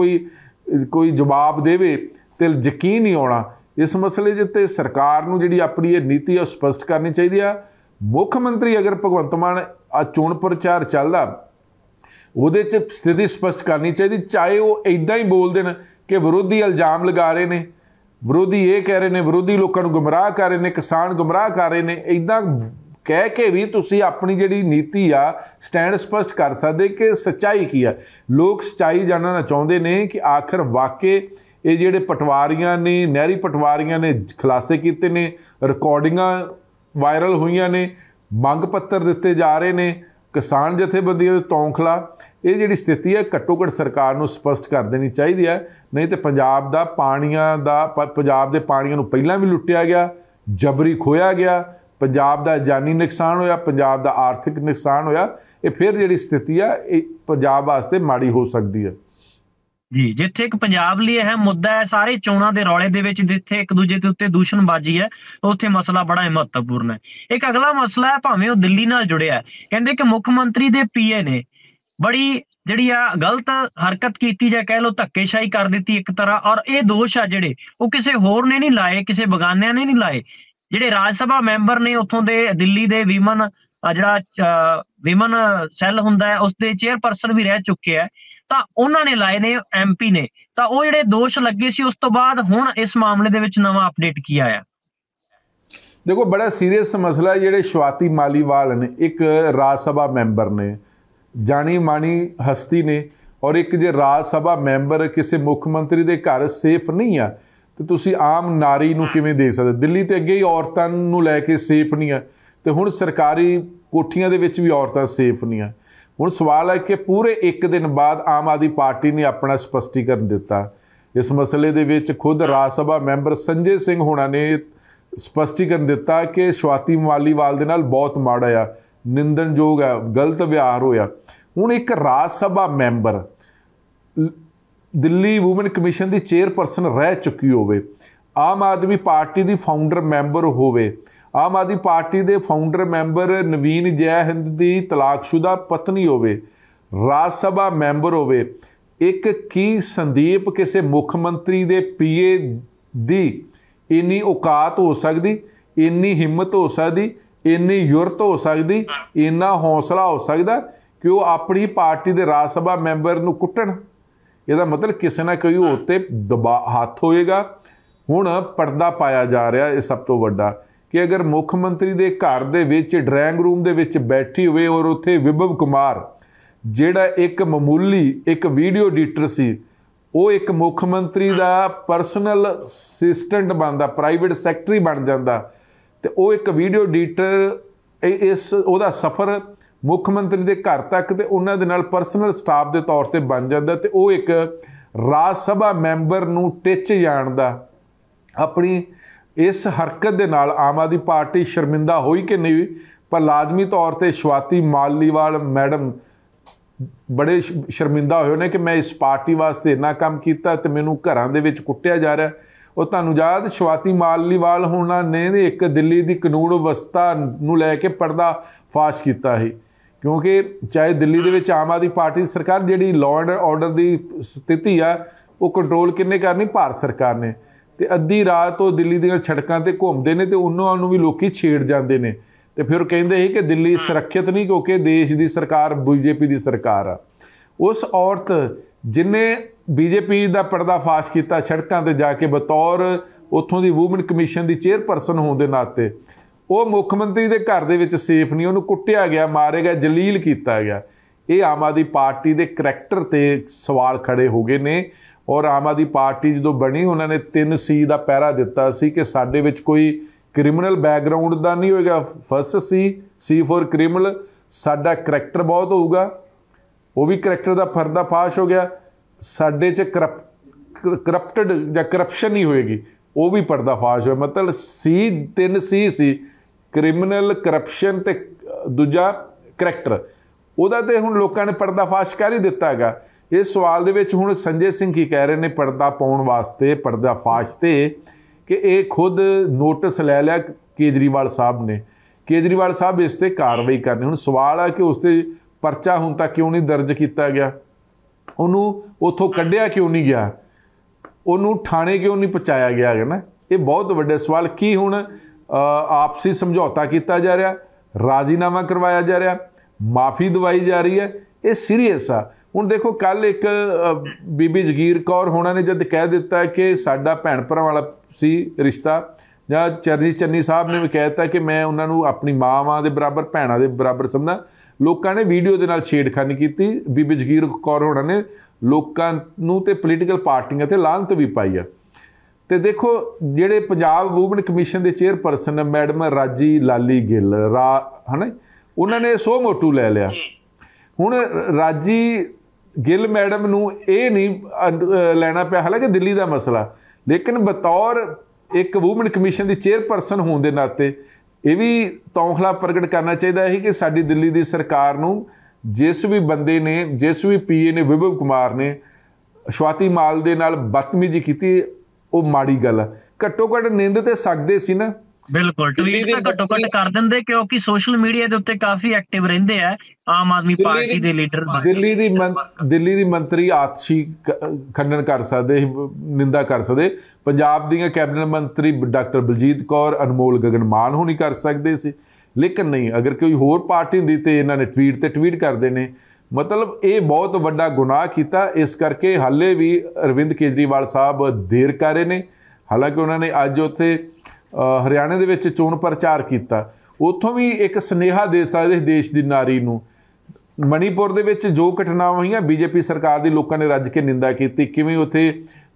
Speaker 2: ਕੋਈ ਜਵਾਬ ਦੇਵੇ ਤੇ ਯਕੀਨ ਨਹੀਂ ਆਉਣਾ। ਇਸ ਮਸਲੇ ਦੇ ਉੱਤੇ ਸਰਕਾਰ ਨੂੰ ਜਿਹੜੀ ਆਪਣੀ ਇਹ ਨੀਤੀ ਆ ਸਪਸ਼ਟ ਕਰਨੀ ਚਾਹੀਦੀ ਆ। ਮੁੱਖ ਮੰਤਰੀ ਅਗਰ ਭਗਵੰਤ ਮਾਨ ਆ ਚੋਣ ਪ੍ਰਚਾਰ ਚੱਲਦਾ ਉਹਦੇ 'ਚ ਸਥਿਤੀ ਸਪਸ਼ਟ ਕਰਨੀ ਚਾਹੀਦੀ, ਚਾਹੇ ਉਹ ਇੱਦਾਂ ਹੀ ਬੋਲ ਦੇਣ ਕਿ ਵਿਰੋਧੀ ਇਲਜ਼ਾਮ ਲਗਾ ਰਹੇ ਨੇ, ਵਿਰੋਧੀ ਇਹ ਕਹਿ ਰਹੇ ਨੇ, ਵਿਰੋਧੀ ਲੋਕਾਂ ਨੂੰ ਗੁੰਮਰਾਹ ਕਰ ਰਹੇ ਨੇ, ਕਿਸਾਨ ਗੁੰਮਰਾਹ ਕਰ ਰਹੇ ਨੇ, ਇੱਦਾਂ ਕਹਿ ਕੇ ਵੀ ਤੁਸੀਂ ਆਪਣੀ ਜਿਹੜੀ ਨੀਤੀ ਆ ਸਟੈਂਡ ਸਪਸ਼ਟ ਕਰ ਸਕਦੇ ਕਿ ਸੱਚਾਈ ਕੀ ਆ। ਲੋਕ ਸੱਚਾਈ ਜਾਣਨਾ ਚਾਹੁੰਦੇ ਨੇ ਕਿ ਆਖਰ ਵਾਕਈ ਇਹ ਜਿਹੜੇ ਪਟਵਾਰੀਆਂ ਨੇ, ਨਹਿਰੀ ਪਟਵਾਰੀਆਂ ਨੇ ਖੁਲਾਸੇ ਕੀਤੇ ਨੇ, ਰਿਕਾਰਡਿੰਗਾਂ ਵਾਇਰਲ ਹੋਈਆਂ ਨੇ, ਮੰਗ ਪੱਤਰ ਦਿੱਤੇ ਜਾ ਰਹੇ ਨੇ ਕਿਸਾਨ ਜਥੇਬੰਦੀਆਂ ਦੇ ਤੌਖਲਾ, ਇਹ ਜਿਹੜੀ ਸਥਿਤੀ ਹੈ ਘੱਟੋ ਘੱਟ ਸਰਕਾਰ ਨੂੰ ਸਪਸ਼ਟ ਕਰ ਦੇਣੀ ਚਾਹੀਦੀ ਹੈ। ਨਹੀਂ ਤਾਂ ਪੰਜਾਬ ਦੇ ਪਾਣੀਆਂ ਨੂੰ ਪਹਿਲਾਂ ਵੀ ਲੁੱਟਿਆ ਗਿਆ, ਜਬਰੀ ਖੋਇਆ ਗਿਆ, ਪੰਜਾਬ ਦਾ ਜਾਨੀ ਨੁਕਸਾਨ ਹੋਇਆ, ਪੰਜਾਬ ਦਾ ਆਰਥਿਕ ਨੁਕਸਾਨ ਹੋਇਆ। ਇਹ ਫਿਰ ਜਿਹੜੀ ਸਥਿਤੀ ਆ ਇਹ ਪੰਜਾਬ ਵਾਸਤੇ ਮਾੜੀ ਹੋ ਸਕਦੀ ਹੈ
Speaker 1: ਜੀ। ਜਿੱਥੇ ਇੱਕ ਪੰਜਾਬ ਲਈ ਅਹਿਮ ਮੁੱਦਾ ਹੈ ਸਾਰੇ ਚੋਣਾਂ ਦੇ ਰੌਲੇ ਦੇ ਵਿੱਚ, ਜਿੱਥੇ ਇੱਕ ਦੂਜੇ ਦੇ ਉੱਤੇ ਦੂਸ਼ਣਬਾਜ਼ੀ ਹੈ, ਉੱਥੇ ਮਸਲਾ ਬੜਾ ਮਹੱਤਵਪੂਰਨ ਹੈ। ਇੱਕ ਅਗਲਾ ਮਸਲਾ ਹੈ, ਭਾਵੇਂ ਉਹ ਦਿੱਲੀ ਨਾਲ ਜੁੜਿਆ ਹੈ, ਕਹਿੰਦੇ ਕਿ ਮੁੱਖ ਮੰਤਰੀ ਦੇ ਪੀਏ ਨੇ ਬੜੀ ਜਿਹੜੀ ਆ ਗਲਤ ਹਰਕਤ ਕੀਤੀ ਜਾਂ ਕਹਿ ਲਓ ਧੱਕੇਸ਼ਾਹੀ ਕਰ ਦਿੱਤੀ ਇੱਕ ਤਰ੍ਹਾਂ, ਔਰ ਇਹ ਦੋਸ਼ ਆ ਜਿਹੜੇ ਉਹ ਕਿਸੇ ਹੋਰ ਨੇ ਨਹੀਂ ਲਾਏ, ਕਿਸੇ ਬਗਾਨਿਆਂ ਨੇ ਨਹੀਂ ਲਾਏ। ਜਿਹੜੇ ਰਾਜ ਸਭਾ ਮੈਂਬਰ ਨੇ ਉੱਥੋਂ ਦੇ ਦਿੱਲੀ ਦੇ ਵਿਮਨ ਸੈੱਲ ਹੁੰਦਾ ਹੈ ਉਸ ਦੇ ਚੇਅਰਪਰਸਨ ਵੀ ਰਹਿ ਚੁੱਕੇ ਆ, ਤਾਂ ਉਹਨਾਂ ਨੇ ਲਾਏ ਨੇ, MP ਨੇ। ਤਾਂ ਉਹ ਜਿਹੜੇ ਦੋਸ਼ ਲੱਗੇ ਸੀ ਉਸ ਤੋਂ ਬਾਅਦ ਹੁਣ ਇਸ ਮਾਮਲੇ ਦੇ ਵਿੱਚ ਨਵਾਂ ਅਪਡੇਟ ਕੀ ਆਇਆ?
Speaker 2: ਦੇਖੋ ਬੜਾ ਸੀਰੀਅਸ ਮਸਲਾ ਹੈ। ਜਿਹੜੇ ਸਵਾਤੀ ਮਾਲੀਵਾਲ ਨੇ, ਇੱਕ ਰਾਜ ਸਭਾ ਮੈਂਬਰ ਨੇ, ਜਾਣੀ ਮਾਣੀ ਹਸਤੀ ਨੇ, ਔਰ ਇੱਕ ਜੇ ਰਾਜ ਸਭਾ ਮੈਂਬਰ ਕਿਸੇ ਮੁੱਖ ਮੰਤਰੀ ਦੇ ਘਰ ਸੇਫ ਨਹੀਂ ਆ ਤੇ ਤੁਸੀਂ ਆਮ ਨਾਰੀ ਨੂੰ ਕਿਵੇਂ ਦੇ ਸਕਦੇ? ਦਿੱਲੀ ਤੇ ਅੱਗੇ ਹੀ ਔਰਤਾਂ ਨੂੰ ਲੈ ਕੇ ਸੇਫ ਨਹੀਂ ਆ ਤੇ ਹੁਣ ਸਰਕਾਰੀ ਕੋਠੀਆਂ ਦੇ ਵਿੱਚ ਵੀ ਔਰਤਾਂ ਸੇਫ ਨਹੀਂ ਆ। ਹੁਣ ਸਵਾਲ ਹੈ ਕਿ ਪੂਰੇ ਇੱਕ ਦਿਨ ਬਾਅਦ ਆਮ ਆਦਮੀ ਪਾਰਟੀ ਨੇ ਆਪਣਾ ਸਪਸ਼ਟੀਕਰਨ ਦਿੱਤਾ ਇਸ ਮਸਲੇ ਦੇ ਵਿੱਚ। ਖੁਦ ਰਾਜ ਸਭਾ ਮੈਂਬਰ ਸੰਜੇ ਸਿੰਘ ਹੋਣਾ ਨੇ ਸਪਸ਼ਟੀਕਰਨ ਦਿੱਤਾ ਕਿ ਸਵਾਤੀ ਮਾਲੀਵਾਲ ਦੇ ਨਾਲ ਬਹੁਤ ਮਾੜਾ ਆ, ਨਿੰਦਣਯੋਗ ਹੈ, ਗਲਤ ਵਿਹਾਰ ਹੋਇਆ। ਹੁਣ ਇੱਕ Rajya Sabha member Delhi woman commission ਦੀ ਚੇਅਰਪਰਸਨ ਰਹਿ ਚੁੱਕੀ ਹੋਵੇ, ਆਮ ਆਦਮੀ ਪਾਰਟੀ ਦੀ ਫਾਊਂਡਰ ਮੈਂਬਰ ਹੋਵੇ, ਆਮ ਆਦਮੀ ਪਾਰਟੀ ਦੇ ਫਾਊਂਡਰ ਮੈਂਬਰ ਨਵੀਨ ਜੈ ਹਿੰਦ ਦੀ ਤਲਾਕਸ਼ੁਦਾ ਪਤਨੀ ਹੋਵੇ, ਰਾਜ ਸਭਾ ਮੈਂਬਰ ਹੋਵੇ, ਇੱਕ ਕੀ ਸੰਦੀਪ ਕਿਸੇ ਮੁੱਖ ਮੰਤਰੀ ਦੇ ਪੀਏ ਦੀ ਇੰਨੀ ਔਕਾਤ ਹੋ ਸਕਦੀ, ਇੰਨੀ ਹਿੰਮਤ ਹੋ ਸਕਦੀ, ਇੰਨੀ ਯੁਰਤ ਹੋ ਸਕਦੀ, ਇੰਨਾ ਹੌਸਲਾ ਹੋ ਸਕਦਾ ਕਿ ਉਹ ਆਪਣੀ ਪਾਰਟੀ ਦੇ ਰਾਜ ਸਭਾ ਮੈਂਬਰ ਨੂੰ ਕੁੱਟਣ? ਇਹਦਾ ਮਤਲਬ ਕਿਸੇ ਨਾ ਕੋਈ ਉੱਤੇ ਹੱਥ ਹੋਏਗਾ। ਹੁਣ ਪਰਦਾ ਪਾਇਆ ਜਾ ਰਿਹਾ ਇਹ ਸਭ ਤੋਂ ਵੱਡਾ ਕਿ ਅਗਰ ਮੁੱਖ ਮੰਤਰੀ ਦੇ ਘਰ ਦੇ ਵਿੱਚ ਡਰਾਇੰਗ ਰੂਮ ਦੇ ਵਿੱਚ ਬੈਠੀ ਹੋਵੇ ਔਰ ਉੱਥੇ ਵਿਭਵ ਕੁਮਾਰ ਜਿਹੜਾ ਇੱਕ ਮਾਮੂਲੀ ਇੱਕ ਵੀਡੀਓ ਐਡੀਟਰ ਸੀ, ਉਹ ਇੱਕ ਮੁੱਖ ਮੰਤਰੀ ਦਾ ਪਰਸਨਲ ਅਸਿਸਟੈਂਟ ਬਣਦਾ, ਪ੍ਰਾਈਵੇਟ ਸੈਕਟਰੀ ਬਣ ਜਾਂਦਾ ਤੇ ਉਹ ਇੱਕ ਵੀਡੀਓ ਐਡੀਟਰ ਉਹਦਾ ਸਫ਼ਰ ਮੁੱਖ ਮੰਤਰੀ ਦੇ ਘਰ ਤੱਕ ਤੇ ਉਹਨਾਂ ਦੇ ਨਾਲ ਪਰਸਨਲ ਸਟਾਫ ਦੇ ਤੌਰ ਤੇ ਬਣ ਜਾਂਦਾ ਤੇ ਉਹ ਇੱਕ ਰਾਜ ਸਭਾ ਮੈਂਬਰ ਨੂੰ ਟਿੱਚ ਜਾਣਦਾ। ਆਪਣੀ ਇਸ ਹਰਕਤ ਦੇ ਨਾਲ ਆਮ ਆਦਮੀ ਪਾਰਟੀ ਸ਼ਰਮਿੰਦਾ ਹੋਈ ਕਿ ਨਹੀਂ, ਪਰ ਲਾਜ਼ਮੀ ਤੌਰ ਤੇ ਸਵਾਤੀ ਮਾਲੀਵਾਲ ਮੈਡਮ ਬੜੇ ਸ਼ਰਮਿੰਦਾ ਹੋਏ ਨੇ ਕਿ ਮੈਂ ਇਸ ਪਾਰਟੀ ਵਾਸਤੇ ਇੰਨਾ ਕੰਮ ਕੀਤਾ ਤੇ ਮੈਨੂੰ ਘਰਾਂ ਦੇ ਵਿੱਚ ਕੁੱਟਿਆ ਜਾ ਰਿਹਾ। ਉਹ ਤੁਹਾਨੂੰ ਯਾਦ ਸਵਾਤੀ ਮਾਲੀਵਾਲ ਹੋਣਾ ਨੇ ਇੱਕ ਦਿੱਲੀ ਦੀ ਕਾਨੂੰਨ ਵਿਵਸਥਾ ਨੂੰ ਲੈ ਕੇ ਪਰਦਾ ਫਾਸ਼ ਕੀਤਾ ਸੀ, ਕਿਉਂਕਿ ਚਾਹੇ ਦਿੱਲੀ ਦੇ ਵਿੱਚ ਆਮ ਆਦਮੀ ਪਾਰਟੀ ਦੀ ਸਰਕਾਰ, ਜਿਹੜੀ ਲਾਅ ਐਂਡ ਆਰਡਰ ਦੀ ਸਥਿਤੀ ਆ ਉਹ ਕੰਟਰੋਲ ਕਿੰਨੇ ਕਰਨੀ? ਭਾਰਤ ਸਰਕਾਰ ਨੇ। ਤੇ ਅੱਧੀ ਰਾਤ ਉਹ ਦਿੱਲੀ ਦੀਆਂ ਸੜਕਾਂ ਤੇ ਘੁੰਮਦੇ ਨੇ ਤੇ ਉਹਨਾਂ ਨੂੰ ਵੀ ਲੋਕੀ ਛੇੜ ਜਾਂਦੇ ਨੇ ਤੇ ਫਿਰ ਕਹਿੰਦੇ ਸੀ ਕਿ ਦਿੱਲੀ ਸੁਰੱਖਿਅਤ ਨਹੀਂ ਕਿਉਂਕਿ ਦੇਸ਼ ਦੀ ਸਰਕਾਰ BJP ਦੀ ਸਰਕਾਰ ਆ। ਉਸ ਔਰਤ ਜਿਨੇ BJP ਦਾ ਪਰਦਾ ਫਾਸ਼ ਕੀਤਾ ਸੜਕਾਂ ਤੇ ਜਾ ਕੇ ਬਤੌਰ ਉੱਥੋਂ ਦੀ ਵੂਮਨ ਕਮਿਸ਼ਨ ਦੀ ਚੇਅਰਪਰਸਨ ਹੋਣ ਦੇ ਨਾਤੇ, ਉਹ ਮੁੱਖ ਮੰਤਰੀ ਦੇ ਘਰ ਦੇ ਵਿੱਚ ਸੇਫ ਨਹੀਂ, ਉਹਨੂੰ ਕੁੱਟਿਆ ਗਿਆ, ਮਾਰਿਆ ਗਿਆ, ਜਲੀਲ ਕੀਤਾ ਗਿਆ। ਇਹ ਆਮ ਆਦਮੀ ਪਾਰਟੀ ਦੇ ਕਰੈਕਟਰ ਤੇ ਸਵਾਲ ਖੜੇ ਹੋ ਗਏ ਨੇ। ਔਰ ਆਮ ਆਦਮੀ ਪਾਰਟੀ ਜਦੋਂ ਬਣੀ ਉਹਨਾਂ ਨੇ 3C ਦਾ ਪਹਿਰਾ ਦਿੱਤਾ ਸੀ ਕਿ ਸਾਡੇ ਵਿੱਚ ਕੋਈ ਕ੍ਰਿਮੀਨਲ ਬੈਕਗਰਾਊਂਡ ਦਾ ਨਹੀਂ ਹੋਏਗਾ। ਫਸਟ C ਫॉर ਕ੍ਰਿਮੀਨਲ, ਸਾਡਾ ਕਰੈਕਟਰ ਬਹੁਤ ਹੋਊਗਾ, ਉਹ ਵੀ ਕਰੈਕਟਰ ਦਾ ਪਰਦਾ ਫਾਸ਼ ਹੋ ਗਿਆ। ਸਾਡੇ 'ਚ ਕਰਪਟਡ ਜਾਂ ਕਰਪਸ਼ਨ ਨਹੀਂ ਹੋਏਗੀ, ਉਹ ਵੀ ਪਰਦਾ ਫਾਸ਼ ਹੋਇਆ। ਮਤਲਬ 3C ਸੀ, ਕ੍ਰਿਮੀਨਲ, ਕਰਪਸ਼ਨ ਤੇ ਦੂਜਾ ਕਰੈਕਟਰ, ਉਹਦਾ ਤੇ ਹੁਣ ਲੋਕਾਂ ਨੇ ਪਰਦਾ ਫਾਸ਼ ਕਰ ਹੀ ਦਿੱਤਾ ਹੈਗਾ। ਇਸ ਸਵਾਲ ਦੇ ਵਿੱਚ ਹੁਣ ਸੰਜੇ ਸਿੰਘ ਕੀ ਕਹਿ ਰਹੇ ਨੇ ਪਰਦਾ ਪਾਉਣ ਵਾਸਤੇ, ਪਰਦਾ ਫਾਸ਼ ਤੇ, ਕਿ ਇਹ ਖੁਦ ਨੋਟਿਸ ਲੈ ਲਿਆ ਕੇਜਰੀਵਾਲ ਸਾਹਿਬ ਨੇ, ਕੇਜਰੀਵਾਲ ਸਾਹਿਬ ਇਸ 'ਤੇ ਕਾਰਵਾਈ ਕਰਨੀ। ਹੁਣ ਸਵਾਲ ਆ ਕਿ ਉਸ 'ਤੇ ਪਰਚਾ ਹੁਣ ਤੱਕ ਕਿਉਂ ਨਹੀਂ ਦਰਜ ਕੀਤਾ ਗਿਆ, ਉਹਨੂੰ ਉੱਥੋਂ ਕੱਢਿਆ ਕਿਉਂ ਨਹੀਂ ਗਿਆ, ਉਹਨੂੰ ਥਾਣੇ ਕਿਉਂ ਨਹੀਂ ਪਹੁੰਚਾਇਆ ਗਿਆ ਹੈ ਨਾ? ਇਹ ਬਹੁਤ ਵੱਡੇ ਸਵਾਲ। ਕੀ ਹੁਣ ਆਪਸੀ ਸਮਝੌਤਾ ਕੀਤਾ ਜਾ ਰਿਹਾ, ਰਾਜ਼ੀਨਾਮਾ ਕਰਵਾਇਆ ਜਾ ਰਿਹਾ, ਮਾਫੀ ਦਵਾਈ ਜਾ ਰਹੀ ਹੈ, ਇਹ ਸੀਰੀਅਸ ਆ। ਹੁਣ ਦੇਖੋ ਕੱਲ ਇੱਕ ਬੀਬੀ ਜਗੀਰ ਕੌਰ ਹੋਣਾ ਨੇ ਜਦ ਕਹਿ ਦਿੱਤਾ ਕਿ ਸਾਡਾ ਭੈਣ ਭਰਾ ਵਾਲਾ ਸੀ ਰਿਸ਼ਤਾ, ਜਾਂ ਚਰਨਜੀਤ ਚੰਨੀ ਸਾਹਿਬ ਨੇ ਵੀ ਕਹਿ ਦਿੱਤਾ ਕਿ ਮੈਂ ਉਹਨਾਂ ਨੂੰ ਆਪਣੀ ਮਾਵਾਂ ਦੇ ਬਰਾਬਰ ਭੈਣਾਂ ਦੇ ਬਰਾਬਰ ਸਮਝਦਾ, ਲੋਕਾਂ ਨੇ ਵੀਡੀਓ ਦੇ ਨਾਲ ਛੇੜਖਾਨੀ ਕੀਤੀ। ਬੀਬੀ ਜਗੀਰ ਕੌਰ ਹੋਣਾ ਨੇ ਲੋਕਾਂ ਨੂੰ ਤੇ ਪੋਲੀਟੀਕਲ ਪਾਰਟੀਆਂ ਤੇ ਲਾਹਨਤ ਵੀ ਪਾਈ ਆ। ਤੇ ਦੇਖੋ ਜਿਹੜੇ ਪੰਜਾਬ ਵੂਮਨ ਕਮਿਸ਼ਨ ਦੇ ਚੇਅਰਪਰਸਨ ਮੈਡਮ ਰਾਜੀ ਲਾਲੀ ਗਿੱਲ ਹੈ ਨਾ, ਉਹਨਾਂ ਨੇ ਸੋ ਮੋਟੂ ਲੈ ਲਿਆ। ਹੁਣ ਰਾਜੀ ਗਿੱਲ ਮੈਡਮ ਨੂੰ ਇਹ ਨਹੀਂ ਲੈਣਾ ਪਿਆ, ਹਾਲਾਂਕਿ ਦਿੱਲੀ ਦਾ ਮਸਲਾ, ਲੇਕਿਨ ਬਤੌਰ ਇੱਕ ਵੂਮਨ ਕਮਿਸ਼ਨ ਦੀ ਚੇਅਰਪਰਸਨ ਹੋਣ ਦੇ ਨਾਤੇ ਇਹ ਵੀ ਤੌਖਲਾ ਪ੍ਰਗਟ ਕਰਨਾ ਚਾਹੀਦਾ ਹੈ ਕਿ ਸਾਡੀ ਦਿੱਲੀ ਦੀ ਸਰਕਾਰ ਨੂੰ ਜਿਸ ਵੀ ਬੰਦੇ ਨੇ, ਜਿਸ ਵੀ ਪੀਏ ਨੇ, ਵਿਭਵ ਕੁਮਾਰ ਨੇ ਸਵਾਤੀ ਮਾਲ ਦੇ ਨਾਲ ਬਦਤਮੀਜ਼ੀ ਕੀਤੀ, ਉਹ ਮਾੜੀ ਗੱਲ ਆ। ਘੱਟੋ ਘੱਟ ਨਿੰਦ ਤੇ ਸਕਦੇ ਸੀ ਨਾ।
Speaker 1: ਬਿਲਕੁਲ, ਟਵੀਟ ਤਾਂ ਘੱਟੋ ਘੱਟ ਕਰ ਦਿੰਦੇ, ਕਿਉਂਕਿ ਸੋਸ਼ਲ ਮੀਡੀਆ ਦੇ ਉੱਤੇ ਕਾਫੀ ਐਕਟਿਵ ਰਹਿੰਦੇ ਆ ਆਮ ਆਦਮੀ ਪਾਰਟੀ ਦੇ ਲੀਡਰ।
Speaker 2: ਦਿੱਲੀ ਦੀ ਮੰਤਰੀ ਆਤਸ਼ੀ ਖੰਡਨ ਕਰ ਸਕਦੇ, ਨਿੰਦਾ ਕਰ ਸਕਦੇ। ਪੰਜਾਬ ਦੀਆਂ ਕੈਬਨਿਟ ਮੰਤਰੀ ਡਾਕਟਰ ਬਲਜੀਤ ਕੌਰ, ਅਨਮੋਲ ਗਗਨ ਮਾਨ ਹੋਣੀ ਕਰ ਸਕਦੇ ਸੀ, ਲੇਕਿਨ ਨਹੀਂ। ਅਗਰ ਕੋਈ ਹੋਰ ਪਾਰਟੀ ਹੁੰਦੀ ਤੇ ਇਹਨਾਂ ਨੇ ਟਵੀਟ ਤੇ ਟਵੀਟ ਕਰਦੇ ਨੇ। ਮਤਲਬ ਇਹ ਬਹੁਤ ਵੱਡਾ ਗੁਨਾਹ ਕੀਤਾ। ਇਸ ਕਰਕੇ ਹਾਲੇ ਵੀ ਅਰਵਿੰਦ ਕੇਜਰੀਵਾਲ ਸਾਹਿਬ ਦੇਰ ਕਰ ਰਹੇ ਨੇ। ਹਾਲਾਂਕਿ ਉਹਨਾਂ ਨੇ ਅੱਜ ਉੱਥੇ ਹਰਿਆਣੇ ਦੇ ਵਿੱਚ ਚੋਣ ਪ੍ਰਚਾਰ ਕੀਤਾ, ਉੱਥੋਂ ਵੀ ਇੱਕ ਸੁਨੇਹਾ ਦੇ ਸਕਦੇ ਦੇਸ਼ ਦੀ ਨਾਰੀ ਨੂੰ। ਮਣੀਪੁਰ ਦੇ ਵਿੱਚ ਜੋ ਘਟਨਾਵਾਂ ਹੋਈਆਂ, ਬੀਜੇਪੀ ਸਰਕਾਰ ਦੀ ਲੋਕਾਂ ਨੇ ਰੱਜ ਕੇ ਨਿੰਦਾ ਕੀਤੀ, ਕਿਵੇਂ ਉੱਥੇ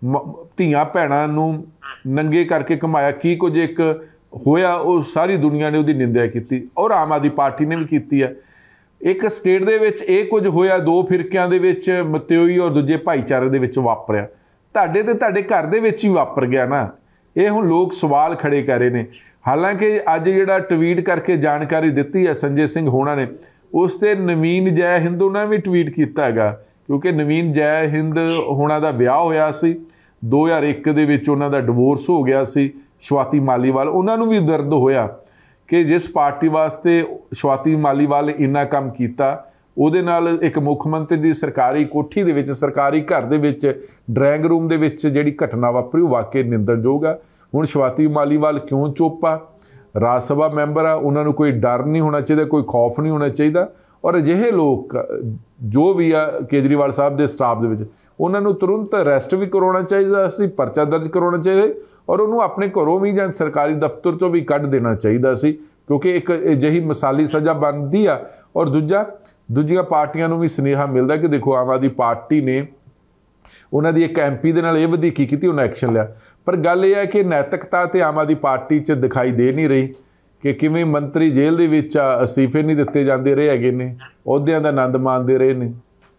Speaker 2: ਧੀਆਂ ਭੈਣਾਂ ਨੂੰ ਨੰਗੇ ਕਰਕੇ ਘੁਮਾਇਆ, ਕੀ ਕੁਝ ਇੱਕ ਹੋਇਆ, ਉਹ ਸਾਰੀ ਦੁਨੀਆ ਨੇ ਉਹਦੀ ਨਿੰਦਾ ਕੀਤੀ, ਔਰ ਆਮ ਆਦਮੀ ਪਾਰਟੀ ਨੇ ਵੀ ਕੀਤੀ ਹੈ। ਇੱਕ ਸਟੇਟ ਦੇ ਵਿੱਚ ਇਹ ਕੁਝ ਹੋਇਆ, ਦੋ ਫਿਰਕਿਆਂ ਦੇ ਵਿੱਚ ਮਤਿਓਈ ਔਰ ਦੂਜੇ ਭਾਈਚਾਰੇ ਦੇ ਵਿੱਚ ਵਾਪਰਿਆ, ਤੁਹਾਡੇ ਤੇ ਤੁਹਾਡੇ ਘਰ ਦੇ ਵਿੱਚ ਹੀ ਵਾਪਰ ਗਿਆ ਨਾ। ਇਹ ਹੁਣ ਲੋਕ ਸਵਾਲ ਖੜੇ ਕਰ ਰਹੇ ਨੇ। ਹਾਲਾਂਕਿ ਅੱਜ ਜਿਹੜਾ ਟਵੀਟ ਕਰਕੇ ਜਾਣਕਾਰੀ ਦਿੱਤੀ ਹੈ ਸੰਜੇ ਸਿੰਘ ਹੋਣਾ ਨੇ, ਉਸ 'ਤੇ ਨਵੀਨ ਜੈ ਹਿੰਦ ਉਹਨਾਂ ਨੇ ਵੀ ਟਵੀਟ ਕੀਤਾ ਹੈਗਾ, ਕਿਉਂਕਿ ਨਵੀਨ ਜੈ ਹਿੰਦ ਹੋਣਾ ਦਾ ਵਿਆਹ ਹੋਇਆ ਸੀ 2001 ਦੇ ਵਿੱਚ, ਉਹਨਾਂ ਦਾ ਡਿਵੋਰਸ ਹੋ ਗਿਆ ਸੀ ਸਵਾਤੀ ਮਾਲੀਵਾਲ। ਉਹਨਾਂ ਨੂੰ ਵੀ ਦਰਦ ਹੋਇਆ ਕਿ ਜਿਸ ਪਾਰਟੀ ਵਾਸਤੇ ਸਵਾਤੀ ਮਾਲੀਵਾਲ ਨੇ ਇੰਨਾ ਕੰਮ ਕੀਤਾ, ਉਹਦੇ ਨਾਲ ਇੱਕ ਮੁੱਖ ਮੰਤਰੀ ਦੀ ਸਰਕਾਰੀ ਕੋਠੀ ਦੇ ਵਿੱਚ, ਸਰਕਾਰੀ ਘਰ ਦੇ ਵਿੱਚ, ਡਰਾਇੰਗ ਰੂਮ ਦੇ ਵਿੱਚ ਜਿਹੜੀ ਘਟਨਾ ਵਾਪਰੀ, ਉਹ ਵਾਕਈ ਨਿੰਦਣਯੋਗ ਆ। ਹੁਣ ਸਵਾਤੀ ਮਾਲੀਵਾਲ ਕਿਉਂ ਚੁੱਪ ਆ? ਰਾਜ ਸਭਾ ਮੈਂਬਰ ਆ, ਉਹਨਾਂ ਨੂੰ ਕੋਈ ਡਰ ਨਹੀਂ ਹੋਣਾ ਚਾਹੀਦਾ, ਕੋਈ ਖੌਫ ਨਹੀਂ ਹੋਣਾ ਚਾਹੀਦਾ। ਔਰ ਅਜਿਹੇ ਲੋਕ ਜੋ ਵੀ ਆ ਕੇਜਰੀਵਾਲ ਸਾਹਿਬ ਦੇ ਸਟਾਫ ਦੇ ਵਿੱਚ, ਉਹਨਾਂ ਨੂੰ ਤੁਰੰਤ ਅਰੈਸਟ ਵੀ ਕਰਾਉਣਾ ਚਾਹੀਦਾ ਸੀ, ਪਰਚਾ ਦਰਜ ਕਰਾਉਣਾ ਚਾਹੀਦਾ, ਔਰ ਉਹਨੂੰ ਆਪਣੇ ਘਰੋਂ ਵੀ ਜਾਂ ਸਰਕਾਰੀ ਦਫ਼ਤਰ 'ਚੋਂ ਵੀ ਕੱਢ ਦੇਣਾ ਚਾਹੀਦਾ ਸੀ, ਕਿਉਂਕਿ ਇੱਕ ਅਜਿਹੀ ਮਿਸਾਲੀ ਸਜ਼ਾ ਬਣਦੀ ਆ। ਔਰ ਦੂਜੀਆਂ ਪਾਰਟੀਆਂ ਨੂੰ ਵੀ ਸੁਨੇਹਾ ਮਿਲਦਾ ਕਿ ਦੇਖੋ ਆਮ ਆਦਮੀ ਪਾਰਟੀ ਨੇ ਉਹਨਾਂ ਦੀ ਇੱਕ MP ਦੇ ਨਾਲ ਇਹ ਵਧੀਕੀ ਕੀਤੀ, ਉਹਨਾਂ ਐਕਸ਼ਨ ਲਿਆ। ਪਰ ਗੱਲ ਇਹ ਹੈ ਕਿ ਨੈਤਿਕਤਾ ਤੇ ਆਮ ਆਦਮੀ ਪਾਰਟੀ 'ਚ ਦਿਖਾਈ ਦੇ ਨਹੀਂ ਰਹੀ ਕਿ ਕਿਵੇਂ ਮੰਤਰੀ ਜੇਲ੍ਹ ਦੇ ਵਿੱਚ ਅਸਤੀਫੇ ਨਹੀਂ ਦਿੱਤੇ ਜਾਂਦੇ ਰਹੇ ਹੈਗੇ ਨੇ, ਅਹੁਦਿਆਂ ਦਾ ਆਨੰਦ ਮਾਣਦੇ ਰਹੇ ਨੇ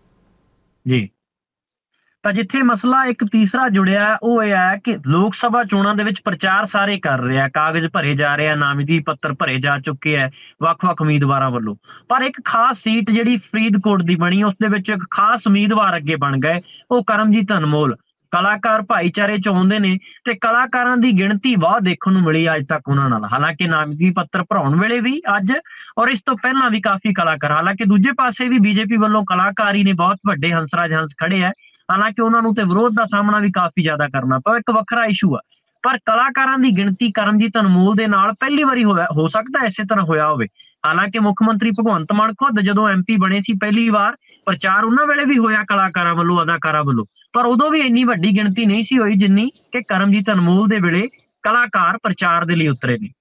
Speaker 1: ਜੀ। ਤਾਂ ਜਿੱਥੇ ਮਸਲਾ ਇੱਕ ਤੀਸਰਾ ਜੁੜਿਆ ਉਹ ਇਹ ਹੈ ਕਿ ਲੋਕ ਸਭਾ ਚੋਣਾਂ ਦੇ ਵਿੱਚ ਪ੍ਰਚਾਰ ਸਾਰੇ ਕਰ ਰਹੇ ਆ, ਕਾਗਜ਼ ਭਰੇ ਜਾ ਰਹੇ ਆ, ਨਾਮਜ਼ਦਗੀ ਪੱਤਰ ਭਰੇ ਜਾ ਚੁੱਕੇ ਆ ਵੱਖ-ਵੱਖ ਉਮੀਦਵਾਰਾਂ ਵੱਲੋਂ। ਪਰ ਇੱਕ ਖਾਸ ਸੀਟ ਜਿਹੜੀ ਫਰੀਦਕੋਟ ਦੀ ਬਣੀ, ਉਸ ਦੇ ਵਿੱਚ ਇੱਕ ਖਾਸ ਉਮੀਦਵਾਰ ਅੱਗੇ ਬਣ ਗਏ, ਉਹ ਕਰਮਜੀਤ ਅਨਮੋਲ। ਕਲਾਕਾਰ ਭਾਈਚਾਰੇ ਚ ਆਉਂਦੇ ਨੇ ਤੇ ਕਲਾਕਾਰਾਂ ਦੀ ਗਿਣਤੀ ਬਹੁਤ ਦੇਖਣ ਨੂੰ ਮਿਲੀ ਅੱਜ ਤੱਕ ਉਹਨਾਂ ਨਾਲ। ਹਾਲਾਂਕਿ ਨਾਮਜ਼ਦਗੀ ਪੱਤਰ ਭਰਾਉਣ ਵੇਲੇ ਵੀ ਅੱਜ ਔਰ ਇਸ ਤੋਂ ਪਹਿਲਾਂ ਵੀ ਕਾਫੀ ਕਲਾਕਾਰ, ਹਾਲਾਂਕਿ ਦੂਜੇ ਪਾਸੇ ਵੀ ਬੀਜੇਪੀ ਵੱਲੋਂ ਕਲਾਕਾਰੀ ਨੇ ਬਹੁਤ ਵੱਡੇ ਹੰਸਰਾਜ ਹੰਸ ਖੜੇ ਹੈ, ਹਾਲਾਂਕਿ ਉਹਨਾਂ ਨੂੰ ਤੇ ਵਿਰੋਧ ਦਾ ਸਾਹਮਣਾ ਵੀ ਕਾਫੀ ਜ਼ਿਆਦਾ ਕਰਨਾ ਪਿਆ, ਇੱਕ ਵੱਖਰਾ ਇਸ਼ੂ ਆ। ਪਰ ਕਲਾਕਾਰਾਂ ਦੀ ਗਿਣਤੀ ਕਰਮਜੀਤ ਅਨਮੋਲ ਦੇ ਨਾਲ ਪਹਿਲੀ ਵਾਰੀ ਹੋ ਸਕਦਾ ਇਸੇ ਤਰ੍ਹਾਂ ਹੋਇਆ ਹੋਵੇ। ਹਾਲਾਂਕਿ ਮੁੱਖ ਮੰਤਰੀ ਭਗਵੰਤ ਮਾਨ ਖੁਦ ਜਦੋਂ MP ਬਣੇ ਸੀ ਪਹਿਲੀ ਵਾਰ, ਪ੍ਰਚਾਰ ਉਹਨਾਂ ਵੇਲੇ ਵੀ ਹੋਇਆ ਕਲਾਕਾਰਾਂ ਵੱਲੋਂ, ਅਦਾਕਾਰਾਂ ਵੱਲੋਂ, ਪਰ ਉਦੋਂ ਵੀ ਇੰਨੀ ਵੱਡੀ ਗਿਣਤੀ ਨਹੀਂ ਸੀ ਹੋਈ ਜਿੰਨੀ ਕਿ ਕਰਮਜੀਤ ਅਨਮੋਲ ਦੇ ਵੇਲੇ ਕਲਾਕਾਰ ਪ੍ਰਚਾਰ ਦੇ ਲਈ ਉਤਰੇ ਨੇ।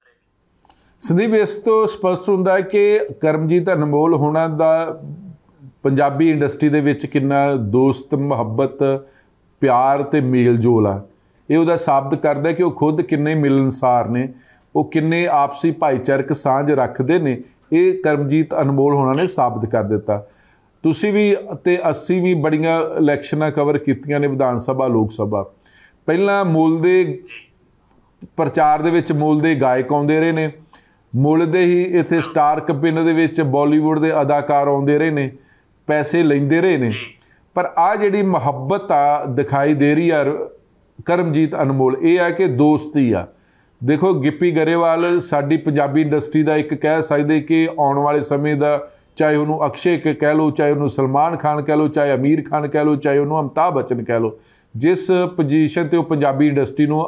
Speaker 2: ਸੰਦੀਪ, ਇਸ ਤੋਂ ਸਪਸ਼ਟ ਹੁੰਦਾ ਹੈ ਕਿ ਕਰਮਜੀਤ ਅਨਮੋਲ ਹੋਣਾ ਦਾ ਪੰਜਾਬੀ ਇੰਡਸਟਰੀ ਦੇ ਵਿੱਚ ਕਿੰਨਾ ਦੋਸਤ, ਮੁਹੱਬਤ, ਪਿਆਰ ਤੇ ਮੇਲ ਜੋਲ ਆ। ਇਹ ਉਹਦਾ ਸਾਬਤ ਕਰਦਾ ਕਿ ਉਹ ਖੁਦ ਕਿੰਨੇ ਮਿਲਣਸਾਰ ਨੇ, ਉਹ ਕਿੰਨੇ ਆਪਸੀ ਭਾਈਚਾਰਕ ਸਾਂਝ ਰੱਖਦੇ ਨੇ। ਇਹ ਕਰਮਜੀਤ ਅਨਮੋਲ ਹੋਣਾ ਨੇ ਸਾਬਤ ਕਰ ਦਿੱਤਾ। ਤੁਸੀਂ ਵੀ ਤੇ ਅਸੀਂ ਵੀ ਬੜੀਆਂ ਇਲੈਕਸ਼ਨਾਂ ਕਵਰ ਕੀਤੀਆਂ ਨੇ, ਵਿਧਾਨ ਸਭਾ, ਲੋਕ ਸਭਾ। ਪਹਿਲਾਂ ਮੁੱਲ ਦੇ ਪ੍ਰਚਾਰ ਦੇ ਵਿੱਚ ਮੁੱਲ ਦੇ ਗਾਇਕ ਆਉਂਦੇ ਰਹੇ ਨੇ, ਮੁੱਲ ਦੇ ਹੀ ਇੱਥੇ ਸਟਾਰ ਕੈਂਪੇਨ ਦੇ ਵਿੱਚ ਬਾਲੀਵੁੱਡ ਦੇ ਅਦਾਕਾਰ ਆਉਂਦੇ ਰਹੇ ਨੇ, ਪੈਸੇ ਲੈਂਦੇ ਰਹੇ ਨੇ। ਪਰ ਆ ਜਿਹੜੀ ਮੁਹੱਬਤ ਆ ਦਿਖਾਈ ਦੇ ਰਹੀ ਆ ਕਰਮਜੀਤ ਅਨਮੋਲ, ਇਹ ਹੈ ਕਿ ਦੋਸਤੀ ਆ। ਦੇਖੋ ਗਿੱਪੀ ਗਰੇਵਾਲ ਸਾਡੀ ਪੰਜਾਬੀ ਇੰਡਸਟਰੀ ਦਾ ਇੱਕ ਕਹਿ ਸਕਦੇ ਕਿ ਆਉਣ ਵਾਲੇ ਸਮੇਂ ਦਾ, ਚਾਹੇ ਉਹਨੂੰ ਅਕਸ਼ੇ ਕਹਿ ਲਓ, ਚਾਹੇ ਉਹਨੂੰ ਸਲਮਾਨ ਖਾਨ ਕਹਿ ਲਓ, ਚਾਹੇ ਅਮੀਰ ਖਾਨ ਕਹਿ ਲਓ, ਚਾਹੇ ਉਹਨੂੰ ਅਮਿਤਾਭ ਬੱਚਨ ਕਹਿ ਲਓ, ਜਿਸ ਪੋਜੀਸ਼ਨ 'ਤੇ ਉਹ ਪੰਜਾਬੀ ਇੰਡਸਟਰੀ ਨੂੰ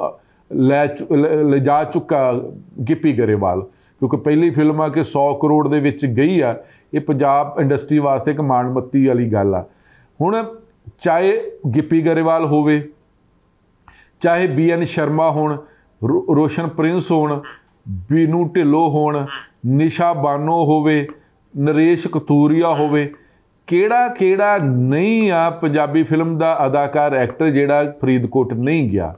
Speaker 2: ਲਿਜਾ ਚੁੱਕਾ ਗਿੱਪੀ ਗਰੇਵਾਲ, ਕਿਉਂਕਿ ਪਹਿਲੀ ਫਿਲਮ ਆ ਕਿ 100 ਕਰੋੜ ਦੇ ਵਿੱਚ ਗਈ ਆ। ਇਹ ਪੰਜਾਬ ਇੰਡਸਟਰੀ ਵਾਸਤੇ ਇੱਕ ਮਾਣਮੱਤੀ ਵਾਲੀ ਗੱਲ ਆ। ਹੁਣ ਚਾਹੇ ਗਿੱਪੀ ਗਰੇਵਾਲ ਹੋਵੇ, ਚਾਹੇ BN ਸ਼ਰਮਾ ਹੋਣ, ਰੋਸ਼ਨ ਪ੍ਰਿੰਸ ਹੋਣ, ਬੀਨੂ ਢਿੱਲੋਂ ਹੋਣ, ਨਿਸ਼ਾ ਬਾਨੋ ਹੋਵੇ, ਨਰੇਸ਼ ਕਤੂਰੀਆ ਹੋਵੇ, ਕਿਹੜਾ ਨਹੀਂ ਆ ਪੰਜਾਬੀ ਫਿਲਮ ਦਾ ਅਦਾਕਾਰ ਐਕਟਰ ਜਿਹੜਾ ਫਰੀਦਕੋਟ ਨਹੀਂ ਗਿਆ।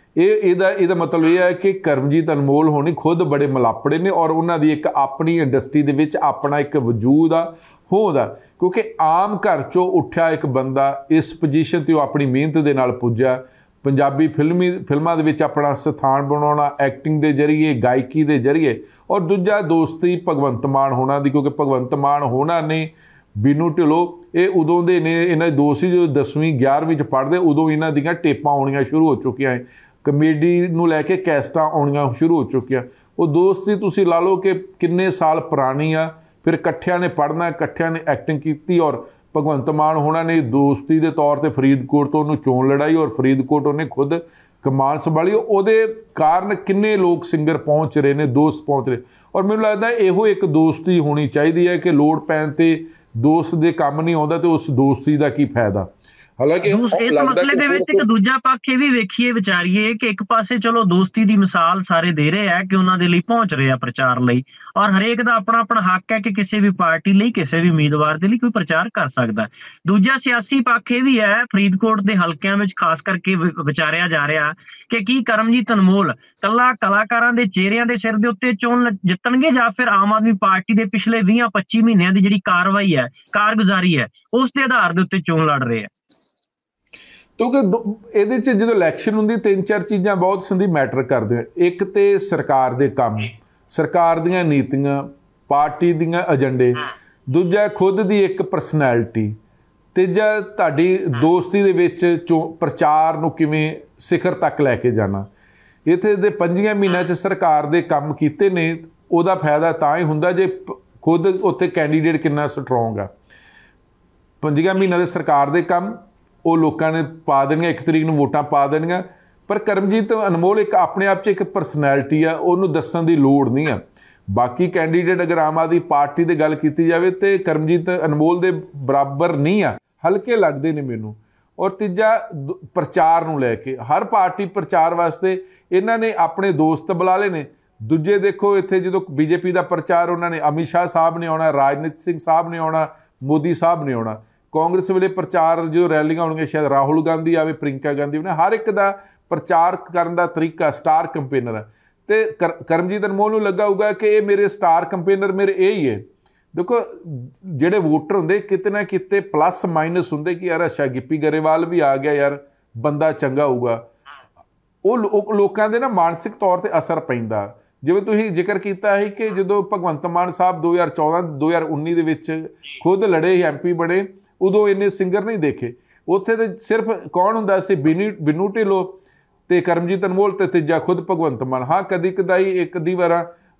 Speaker 2: ਇਹਦਾ ਮਤਲਬ ਇਹ ਹੈ ਕਿ ਕਰਮਜੀਤ ਅਨਮੋਲ ਹੋਣੀ ਖੁਦ ਬੜੇ ਮਲਾਪੜੇ ਨੇ ਔਰ ਉਹਨਾਂ ਦੀ ਇੱਕ ਆਪਣੀ ਇੰਡਸਟਰੀ ਦੇ ਵਿੱਚ ਆਪਣਾ ਇੱਕ ਵਜੂਦ ਆ, ਹੋਂਦ ਆ, ਕਿਉਂਕਿ ਆਮ ਘਰ 'ਚੋਂ ਉੱਠਿਆ ਇੱਕ ਬੰਦਾ ਇਸ ਪੋਜੀਸ਼ਨ 'ਤੇ ਉਹ ਆਪਣੀ ਮਿਹਨਤ ਦੇ ਨਾਲ ਪੁੱਜਿਆ। ਪੰਜਾਬੀ ਫਿਲਮਾਂ ਦੇ ਵਿੱਚ ਆਪਣਾ ਸਥਾਨ ਬਣਾਉਣਾ ਐਕਟਿੰਗ ਦੇ ਜ਼ਰੀਏ, ਗਾਇਕੀ ਦੇ ਜ਼ਰੀਏ। ਔਰ ਦੂਜਾ ਦੋਸਤੀ ਭਗਵੰਤ ਮਾਨ ਹੋਣਾ ਦੀ, ਕਿਉਂਕਿ ਭਗਵੰਤ ਮਾਨ ਹੋਣਾ ਨੇ ਬੀਨੂ ਢਿੱਲੋਂ ਇਹ ਉਦੋਂ ਦੇ ਨੇ, ਇਹਨਾਂ ਦੇ ਦੋਸਤ ਸੀ ਜਦੋਂ 10ਵੀਂ 11ਵੀਂ 'ਚ ਪੜ੍ਹਦੇ, ਉਦੋਂ ਇਹਨਾਂ ਦੀਆਂ ਟੇਪਾਂ ਆਉਣੀਆਂ ਸ਼ੁਰੂ ਹੋ ਚੁੱਕੀਆਂ, ਕਮੇਡੀ ਨੂੰ ਲੈ ਕੇ ਕੈਸਟਾਂ ਆਉਣੀਆਂ ਸ਼ੁਰੂ ਹੋ ਚੁੱਕੀਆਂ। ਉਹ ਦੋਸਤੀ ਤੁਸੀਂ ਲਾ ਲਓ ਕਿ ਕਿੰਨੇ ਸਾਲ ਪੁਰਾਣੀ ਆ। ਫਿਰ ਇਕੱਠਿਆਂ ਨੇ ਪੜ੍ਹਨਾ, ਇਕੱਠਿਆਂ ਨੇ ਐਕਟਿੰਗ ਕੀਤੀ ਔਰ ਭਗਵੰਤ ਮਾਨ ਹੋਣਾ ਨੇ ਦੋਸਤੀ ਦੇ ਤੌਰ ਤੇ ਫਰੀਦਕੋਟ ਤੋਂ ਉਹਨੂੰ ਚੋਣ ਲੜਾਈ ਔਰ ਫਰੀਦਕੋਟ ਉਹਨੇ ਖੁਦ ਕਮਾਨ ਸੰਭਾਲੀ। ਉਹਦੇ ਕਾਰਨ ਕਿੰਨੇ ਲੋਕ ਸਿੰਗਰ ਪਹੁੰਚ ਰਹੇ ਨੇ, ਦੋਸਤ ਪਹੁੰਚ ਰਹੇ। ਔਰ ਮੈਨੂੰ ਲੱਗਦਾ ਇਹੋ ਇੱਕ ਦੋਸਤੀ ਹੋਣੀ ਚਾਹੀਦੀ ਹੈ ਕਿ ਲੋੜ ਪੈਣ ਤੇ ਦੋਸਤ ਦੇ ਕੰਮ ਨਹੀਂ ਆਉਂਦਾ ਤੇ ਉਸ ਦੋਸਤੀ ਦਾ ਕੀ ਫਾਇਦਾ। ਹਾਲਾਂਕਿ
Speaker 1: ਇਸ ਮਸਲੇ ਦੇ ਵਿੱਚ ਇੱਕ ਦੂਜਾ ਪੱਖ ਇਹ ਵੀ ਵੇਖੀਏ ਵਿਚਾਰੀਏ ਕਿ ਇੱਕ ਪਾਸੇ ਚਲੋ ਦੋਸਤੀ ਦੀ ਮਿਸਾਲ ਸਾਰੇ ਦੇ ਰਹੇ ਆ ਕਿ ਉਹਨਾਂ ਦੇ ਲਈ ਪਹੁੰਚ ਰਹੇ ਆ ਪ੍ਰਚਾਰ ਲਈ, ਔਰ ਹਰੇਕ ਦਾ ਆਪਣਾ ਆਪਣਾ ਹੱਕ ਹੈ ਕਿ ਕਿਸੇ ਵੀ ਪਾਰਟੀ ਲਈ, ਕਿਸੇ ਵੀ ਉਮੀਦਵਾਰ ਦੇ ਲਈ ਕੋਈ ਪ੍ਰਚਾਰ ਕਰ ਸਕਦਾ। ਦੂਜਾ ਸਿਆਸੀ ਪੱਖ ਇਹ ਵੀ ਹੈ ਫਰੀਦਕੋਟ ਦੇ ਹਲਕਿਆਂ ਵਿੱਚ ਖਾਸ ਕਰਕੇ ਵਿਚਾਰਿਆ ਜਾ ਰਿਹਾ ਕਿ ਕੀ ਕਰਮਜੀਤ ਅਨਮੋਲ ਕੱਲਾ ਕਲਾਕਾਰਾਂ ਦੇ ਚਿਹਰਿਆਂ ਦੇ ਸਿਰ ਦੇ ਉੱਤੇ ਚੋਣ ਜਿੱਤਣਗੇ ਜਾਂ ਫਿਰ ਆਮ ਆਦਮੀ ਪਾਰਟੀ ਦੇ ਪਿਛਲੇ 20-25 ਮਹੀਨਿਆਂ ਦੀ ਜਿਹੜੀ ਕਾਰਵਾਈ ਹੈ, ਕਾਰਗੁਜ਼ਾਰੀ ਹੈ, ਉਸ ਦੇ ਆਧਾਰ ਦੇ ਉੱਤੇ ਚੋਣ ਲੜ ਰਹੇ ਆ।
Speaker 2: ਕਿਉਂਕਿ ਇਹਦੇ 'ਚ ਜਦੋਂ ਇਲੈਕਸ਼ਨ ਹੁੰਦੀ 3-4 ਚੀਜ਼ਾਂ ਬਹੁਤ ਸੰਦੀ ਮੈਟਰ ਕਰਦੀਆਂ। ਇੱਕ ਤੇ ਸਰਕਾਰ ਦੇ ਕੰਮ, ਸਰਕਾਰ ਦੀਆਂ ਨੀਤੀਆਂ, ਪਾਰਟੀ ਦੀਆਂ ਏਜੰਡੇ। ਦੂਜਾ ਖੁਦ ਦੀ ਇੱਕ ਪਰਸਨੈਲਿਟੀ। ਤੀਜਾ ਤੁਹਾਡੀ ਦੋਸਤੀ ਦੇ ਵਿੱਚ ਪ੍ਰਚਾਰ ਨੂੰ ਕਿਵੇਂ ਸਿਖਰ ਤੱਕ ਲੈ ਕੇ ਜਾਣਾ। ਇੱਥੇ ਦੇ 5 ਮਹੀਨਿਆਂ 'ਚ ਸਰਕਾਰ ਦੇ ਕੰਮ ਕੀਤੇ ਨੇ, ਉਹਦਾ ਫਾਇਦਾ ਤਾਂ ਹੀ ਹੁੰਦਾ ਜੇ ਖੁਦ ਉੱਥੇ ਕੈਂਡੀਡੇਟ ਕਿੰਨਾ ਸਟਰੋਂਗ ਆ। 5 ਮਹੀਨਿਆਂ ਦੇ ਸਰਕਾਰ ਦੇ ਕੰਮ ਉਹ ਲੋਕਾਂ ਨੇ ਪਾ ਦੇਣੀਆਂ, 1 ਤਰੀਕ ਨੂੰ ਵੋਟਾਂ ਪਾ ਦੇਣੀਆਂ। ਪਰ ਕਰਮਜੀਤ ਅਨਮੋਲ ਇੱਕ ਆਪਣੇ ਆਪ 'ਚ ਇੱਕ ਪਰਸਨੈਲਿਟੀ ਆ, ਉਹਨੂੰ ਦੱਸਣ ਦੀ ਲੋੜ ਨਹੀਂ ਆ। ਬਾਕੀ ਕੈਂਡੀਡੇਟ ਅਗਰ ਆਮ ਆਦਮੀ ਪਾਰਟੀ ਦੀ ਗੱਲ ਕੀਤੀ ਜਾਵੇ ਤੇ ਕਰਮਜੀਤ ਅਨਮੋਲ ਦੇ ਬਰਾਬਰ ਨਹੀਂ ਆ, ਹਲਕੇ ਲੱਗਦੇ ਨੇ ਮੈਨੂੰ। ਔਰ ਤੀਜਾ ਪ੍ਰਚਾਰ ਨੂੰ ਲੈ ਕੇ ਹਰ ਪਾਰਟੀ ਪ੍ਰਚਾਰ ਵਾਸਤੇ ਇਹਨਾਂ ਨੇ ਆਪਣੇ ਦੋਸਤ ਬੁਲਾ ਲਏ ਨੇ। ਦੂਜੇ ਦੇਖੋ ਇੱਥੇ ਜਦੋਂ BJP ਦਾ ਪ੍ਰਚਾਰ ਉਹਨਾਂ ਨੇ ਅਮਿਤ ਸ਼ਾਹ ਸਾਹਿਬ ਨੇ ਆਉਣਾ, ਰਾਜਨੀਤ ਸਿੰਘ ਸਾਹਿਬ ਨੇ ਆਉਣਾ, ਮੋਦੀ ਸਾਹਿਬ ਨੇ ਆਉਣਾ। ਕਾਂਗਰਸ ਵੇਲੇ ਪ੍ਰਚਾਰ ਜੋ ਰੈਲੀਆਂ ਹੋਣਗੀਆਂ ਸ਼ਾਇਦ ਰਾਹੁਲ ਗਾਂਧੀ ਆਵੇ, ਪ੍ਰਿੰਕਾ ਗਾਂਧੀ ਆਵੇ। ਹਰ ਇੱਕ ਦਾ ਪ੍ਰਚਾਰ ਕਰਨ ਦਾ ਤਰੀਕਾ ਸਟਾਰ ਕੰਪੇਨਰ ਹੈ ਤੇ ਕਰਮਜੀਤ ਅਨਮੋਲ ਨੂੰ ਲੱਗਾ ਹੋਊਗਾ ਕਿ ਇਹ ਮੇਰੇ ਸਟਾਰ ਕੰਪੇਨਰ ਮੇਰੇ ਇਹ ਹੀ ਹੈ। ਦੇਖੋ ਜਿਹੜੇ ਵੋਟਰ ਹੁੰਦੇ ਕਿਤੇ ਨਾ ਕਿਤੇ ਪਲੱਸ ਮਾਈਨਸ ਹੁੰਦੇ ਕਿ ਯਾਰ ਅੱਛਾ ਗਿੱਪੀ ਗਰੇਵਾਲ ਵੀ ਆ ਗਿਆ, ਯਾਰ ਬੰਦਾ ਚੰਗਾ ਹੋਊਗਾ। ਉਹ ਲੋਕਾਂ ਦੇ ਨਾ ਮਾਨਸਿਕ ਤੌਰ ਤੇ ਅਸਰ ਪੈਂਦਾ। ਜਿਵੇਂ ਤੁਸੀਂ ਜ਼ਿਕਰ ਕੀਤਾ ਹੈ ਕਿ ਜਦੋਂ ਭਗਵੰਤ ਮਾਨ ਸਾਹਿਬ 2014-2019 ਦੇ ਵਿੱਚ ਖੁਦ ਲੜੇ, MP ਬਣੇ, ਉਦੋਂ ਇੰਨੇ ਸਿੰਗਰ ਨਹੀਂ ਦੇਖੇ। ਉੱਥੇ ਤੇ ਸਿਰਫ ਕੌਣ ਹੁੰਦਾ ਸੀ, ਬੀਨੂ ਢਿੱਲੋਂ ਤੇ ਕਰਮਜੀਤ ਅਨਮੋਲ ਤੇ ਤੀਜਾ ਖੁਦ ਭਗਵੰਤ ਮਾਨ। ਹਾਂ ਕਦੀ ਕਦਾਈ ਇੱਕ ਅੱਧੀ ਵਾਰ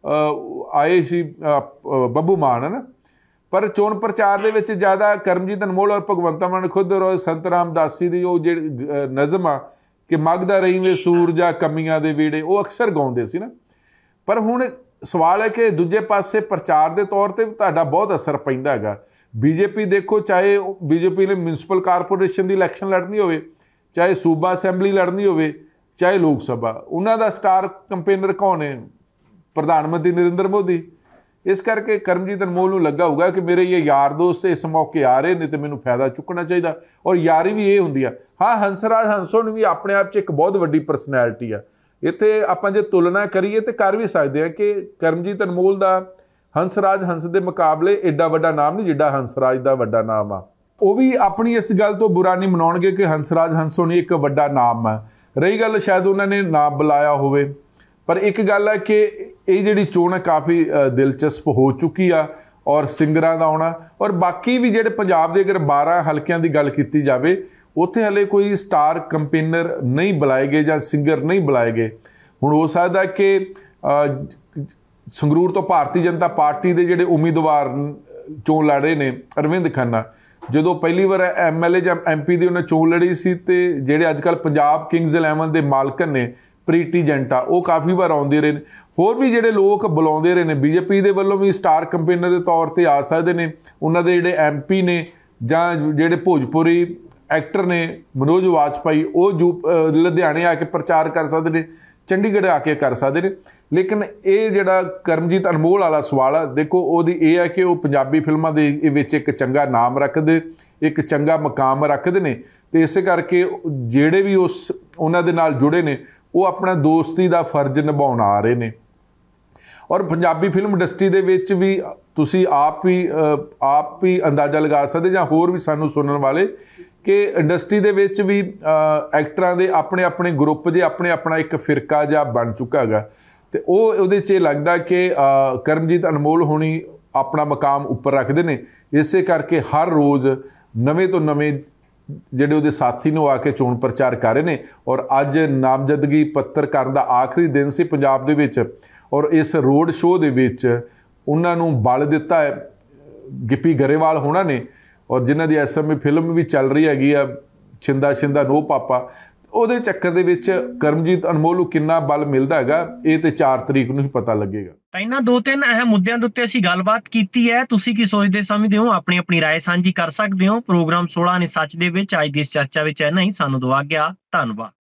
Speaker 2: ਆਏ ਸੀ ਬੱਬੂ ਮਾਨ, ਹੈ ਨਾ। ਪਰ ਚੋਣ ਪ੍ਰਚਾਰ ਦੇ ਵਿੱਚ ਜ਼ਿਆਦਾ ਕਰਮਜੀਤ ਅਨਮੋਲ ਔਰ ਭਗਵੰਤ ਮਾਨ ਖੁਦ ਔਰ ਸੰਤ ਰਾਮਦਾਸੀ ਦੀ ਉਹ ਜਿਹੜੀ ਨਜ਼ਮ ਆ ਕਿ ਮਗਦਾ ਰਹੀਵੇਂ ਸੂਰਜਾ ਕਮੀਆਂ ਦੇ ਵੇੜੇ, ਉਹ ਅਕਸਰ ਗਾਉਂਦੇ ਸੀ ਨਾ। ਪਰ ਹੁਣ ਸਵਾਲ ਹੈ ਕਿ ਦੂਜੇ ਪਾਸੇ ਪ੍ਰਚਾਰ ਦੇ ਤੌਰ ਤੇ ਤੁਹਾਡਾ ਬਹੁਤ ਅਸਰ ਪੈਂਦਾ ਹੈਗਾ। BJP ਦੇਖੋ, ਚਾਹੇ BJP ਨੇ ਮਿਊਨਿਸਪਲ ਕਾਰਪੋਰੇਸ਼ਨ ਦੀ ਇਲੈਕਸ਼ਨ ਲੜਨੀ ਹੋਵੇ, ਚਾਹੇ ਸੂਬਾ ਅਸੈਂਬਲੀ ਲੜਨੀ ਹੋਵੇ, ਚਾਹੇ ਲੋਕ ਸਭਾ, ਉਹਨਾਂ ਦਾ ਸਟਾਰ ਕੰਪੇਨਰ ਕੌਣ ਹੈ? ਪ੍ਰਧਾਨ ਮੰਤਰੀ ਨਰਿੰਦਰ ਮੋਦੀ। ਇਸ ਕਰਕੇ ਕਰਮਜੀਤ ਅਨਮੋਲ ਨੂੰ ਲੱਗਾ ਹੋਊਗਾ ਕਿ ਮੇਰੇ ਇਹ ਯਾਰ ਦੋਸਤ ਇਸ ਮੌਕੇ ਆ ਰਹੇ ਨੇ ਤੇ ਮੈਨੂੰ ਫਾਇਦਾ ਚੁੱਕਣਾ ਚਾਹੀਦਾ। ਔਰ ਯਾਰੀ ਵੀ ਇਹ ਹੁੰਦੀ ਆ। ਹਾਂ ਹੰਸਰਾਜ ਹੰਸੋ ਨੂੰ ਵੀ ਆਪਣੇ ਆਪ 'ਚ ਇੱਕ ਬਹੁਤ ਵੱਡੀ ਪਰਸਨੈਲਿਟੀ ਆ। ਇੱਥੇ ਆਪਾਂ ਜੇ ਤੁਲਨਾ ਕਰੀਏ ਤੇ ਕਰ ਵੀ ਸਕਦੇ ਹਾਂ ਕਿ ਕਰਮਜੀਤ ਅਨਮੋਲ ਦਾ ਹੰਸਰਾਜ ਹੰਸ ਦੇ ਮੁਕਾਬਲੇ ਐਡਾ ਵੱਡਾ ਨਾਮ ਨਹੀਂ ਜਿੱਡਾ ਹੰਸਰਾਜ ਦਾ ਵੱਡਾ ਨਾਮ ਆ। ਉਹ ਵੀ ਆਪਣੀ ਇਸ ਗੱਲ ਤੋਂ ਬੁਰਾ ਨਹੀਂ ਮਨਾਉਣਗੇ ਕਿ ਹੰਸਰਾਜ ਹੰਸੋ ਨਹੀਂ ਇੱਕ ਵੱਡਾ ਨਾਮ ਆ। ਰਹੀ ਗੱਲ ਸ਼ਾਇਦ ਉਹਨਾਂ ਨੇ ਨਾ ਬੁਲਾਇਆ ਹੋਵੇ, ਪਰ ਇੱਕ ਗੱਲ ਹੈ ਕਿ ਇਹ ਜਿਹੜੀ ਚੋਣ ਹੈ ਕਾਫੀ ਦਿਲਚਸਪ ਹੋ ਚੁੱਕੀ ਆ ਔਰ ਸਿੰਗਰਾਂ ਦਾ ਆਉਣਾ। ਔਰ ਬਾਕੀ ਵੀ ਜਿਹੜੇ ਪੰਜਾਬ ਦੇ ਅਗਰ 12 ਹਲਕਿਆਂ ਦੀ ਗੱਲ ਕੀਤੀ ਜਾਵੇ, ਉੱਥੇ ਹਲੇ ਕੋਈ ਸਟਾਰ ਕੰਪੇਨਰ ਨਹੀਂ ਬੁਲਾਏ ਗਏ ਜਾਂ ਸਿੰਗਰ ਨਹੀਂ ਬੁਲਾਏ ਗਏ। ਹੁਣ ਹੋ ਸਕਦਾ ਕਿ ਸੰਗਰੂਰ ਤੋਂ ਭਾਰਤੀ ਜਨਤਾ ਪਾਰਟੀ ਦੇ ਜਿਹੜੇ ਉਮੀਦਵਾਰ ਚੋਣ ਲੜ ਰਹੇ ਨੇ, ਅਰਵਿੰਦ ਖੰਨਾ, ਜਦੋਂ ਪਹਿਲੀ ਵਾਰ MLA ਜਾਂ MP ਦੀ ਉਹਨੇ ਚੋਣ ਲੜੀ ਸੀ ਤੇ ਜਿਹੜੇ ਅੱਜ ਕੱਲ੍ਹ ਪੰਜਾਬ ਕਿੰਗਜ਼ 11 ਦੇ ਮਾਲਕਨ ਨੇ ਪ੍ਰੀਤੀ ਜੈਂਟਾ ਉਹ ਕਾਫੀ ਵਾਰ ਆਉਂਦੇ ਰਹੇ ਨੇ। ਹੋਰ ਵੀ ਜਿਹੜੇ ਲੋਕ ਬੁਲਾਉਂਦੇ ਰਹੇ ਨੇ, ਬੀਜੇਪੀ ਦੇ ਵੱਲੋਂ ਵੀ ਸਟਾਰ ਕੰਪੇਨਰ ਦੇ ਤੌਰ ਤੇ ਆ ਸਕਦੇ ਨੇ। ਉਹਨਾਂ ਦੇ ਜਿਹੜੇ MP ਨੇ ਜਾਂ ਜਿਹੜੇ ਭੋਜਪੁਰੀ ਐਕਟਰ ਨੇ ਮਨੋਜ ਵਾਜਪਾਈ, ਉਹ ਲੁਧਿਆਣੇ ਆ ਕੇ ਪ੍ਰਚਾਰ ਕਰ ਸਕਦੇ ਨੇ, ਚੰਡੀਗੜ੍ਹ ਆ ਕੇ ਕਰ ਸਕਦੇ ਨੇ। ਲੇਕਿਨ ਇਹ ਜਿਹੜਾ ਕਰਮਜੀਤ ਅਨਮੋਲ ਵਾਲਾ ਸਵਾਲ ਆ, ਦੇਖੋ ਉਹਦੀ ਇਹ ਹੈ ਕਿ ਉਹ ਪੰਜਾਬੀ ਫਿਲਮਾਂ ਦੇ ਵਿੱਚ ਇੱਕ ਚੰਗਾ ਨਾਮ ਰੱਖਦੇ, ਇੱਕ ਚੰਗਾ ਮਕਾਮ ਰੱਖਦੇ ਨੇ, ਤੇ ਇਸੇ ਕਰਕੇ ਜਿਹੜੇ ਵੀ ਉਹਨਾਂ ਦੇ ਨਾਲ ਜੁੜੇ ਨੇ ਉਹ ਆਪਣਾ ਦੋਸਤੀ ਦਾ ਫਰਜ਼ ਨਿਭਾਉਣ ਆ ਰਹੇ ਨੇ। ਔਰ ਪੰਜਾਬੀ ਫਿਲਮ ਇੰਡਸਟਰੀ ਦੇ ਵਿੱਚ ਵੀ ਤੁਸੀਂ ਆਪ ਹੀ ਅੰਦਾਜ਼ਾ ਲਗਾ ਸਕਦੇ, ਜਾਂ ਹੋਰ ਵੀ ਸਾਨੂੰ ਸੁਣਨ ਵਾਲੇ, ਕਿ ਇੰਡਸਟਰੀ ਦੇ ਵਿੱਚ ਵੀ ਐਕਟਰਾਂ ਦੇ ਆਪਣੇ ਆਪਣੇ ਗਰੁੱਪ ਜੇ ਆਪਣਾ ਇੱਕ ਫਿਰਕਾ ਜਿਹਾ ਬਣ ਚੁੱਕਾ ਹੈਗਾ। ਅਤੇ ਉਹਦੇ 'ਚ ਇਹ ਲੱਗਦਾ ਕਿ ਕਰਮਜੀਤ ਅਨਮੋਲ ਹੋਣੀ ਆਪਣਾ ਮਕਾਮ ਉੱਪਰ ਰੱਖਦੇ ਨੇ, ਇਸੇ ਕਰਕੇ ਹਰ ਰੋਜ਼ ਨਵੇਂ ਤੋਂ ਨਵੇਂ ਜਿਹੜੇ ਉਹਦੇ ਸਾਥੀ ਨੂੰ ਆ ਕੇ ਚੋਣ ਪ੍ਰਚਾਰ ਕਰ ਰਹੇ ਨੇ। ਔਰ ਅੱਜ ਨਾਮਜ਼ਦਗੀ ਪੱਤਰ ਕਰਨ ਦਾ ਆਖਰੀ ਦਿਨ ਸੀ ਪੰਜਾਬ ਦੇ ਵਿੱਚ, ਔਰ ਇਸ ਰੋਡ ਸ਼ੋਅ ਦੇ ਵਿੱਚ ਉਹਨਾਂ ਨੂੰ ਬਲ ਦਿੱਤਾ ਹੈ ਗਿੱਪੀ ਗਰੇਵਾਲ ਹੋਣਾ ਨੇ, ਔਰ ਜਿਨ੍ਹਾਂ ਦੀ ਇਸ ਸਮੇਂ ਫਿਲਮ ਵੀ ਚੱਲ ਰਹੀ ਹੈਗੀ ਆ ਛਿੰਦਾ ਛਿੰਦਾ ਨੋ ਪਾਪਾ। ਉਹਦੇ ਚੱਕਰ ਦੇ ਵਿੱਚ ਕਰਮਜੀਤ ਅਨਮੋਲ ਨੂੰ ਕਿੰਨਾ ਬਲ ਮਿਲਦਾ ਹੈਗਾ, ਇਹ ਤੇ 4 ਤਰੀਕ ਨੂੰ ਹੀ ਪਤਾ ਲੱਗੇਗਾ।
Speaker 1: ਤਾਂ ਇਹਨਾਂ 2-3 ਅਹਿਮ ਮੁੱਦਿਆਂ ਦੇ ਉੱਤੇ ਅਸੀਂ ਗੱਲਬਾਤ ਕੀਤੀ ਹੈ। ਤੁਸੀਂ ਕੀ ਸੋਚਦੇ ਸਮਝਦੇ ਹੋ? ਆਪਣੀ ਰਾਏ ਸਾਂਝੀ ਕਰ ਸਕਦੇ ਹੋ। ਪ੍ਰੋਗਰਾਮ 16 ਨੇ ਸੱਚ ਦੇ ਵਿੱਚ ਅੱਜ ਦੀ ਇਸ ਚਰਚਾ ਵਿੱਚ ਇੰਨਾ ਹੀ। ਸਾਨੂੰ ਦੁਆ ਗਿਆ। ਧੰਨਵਾਦ।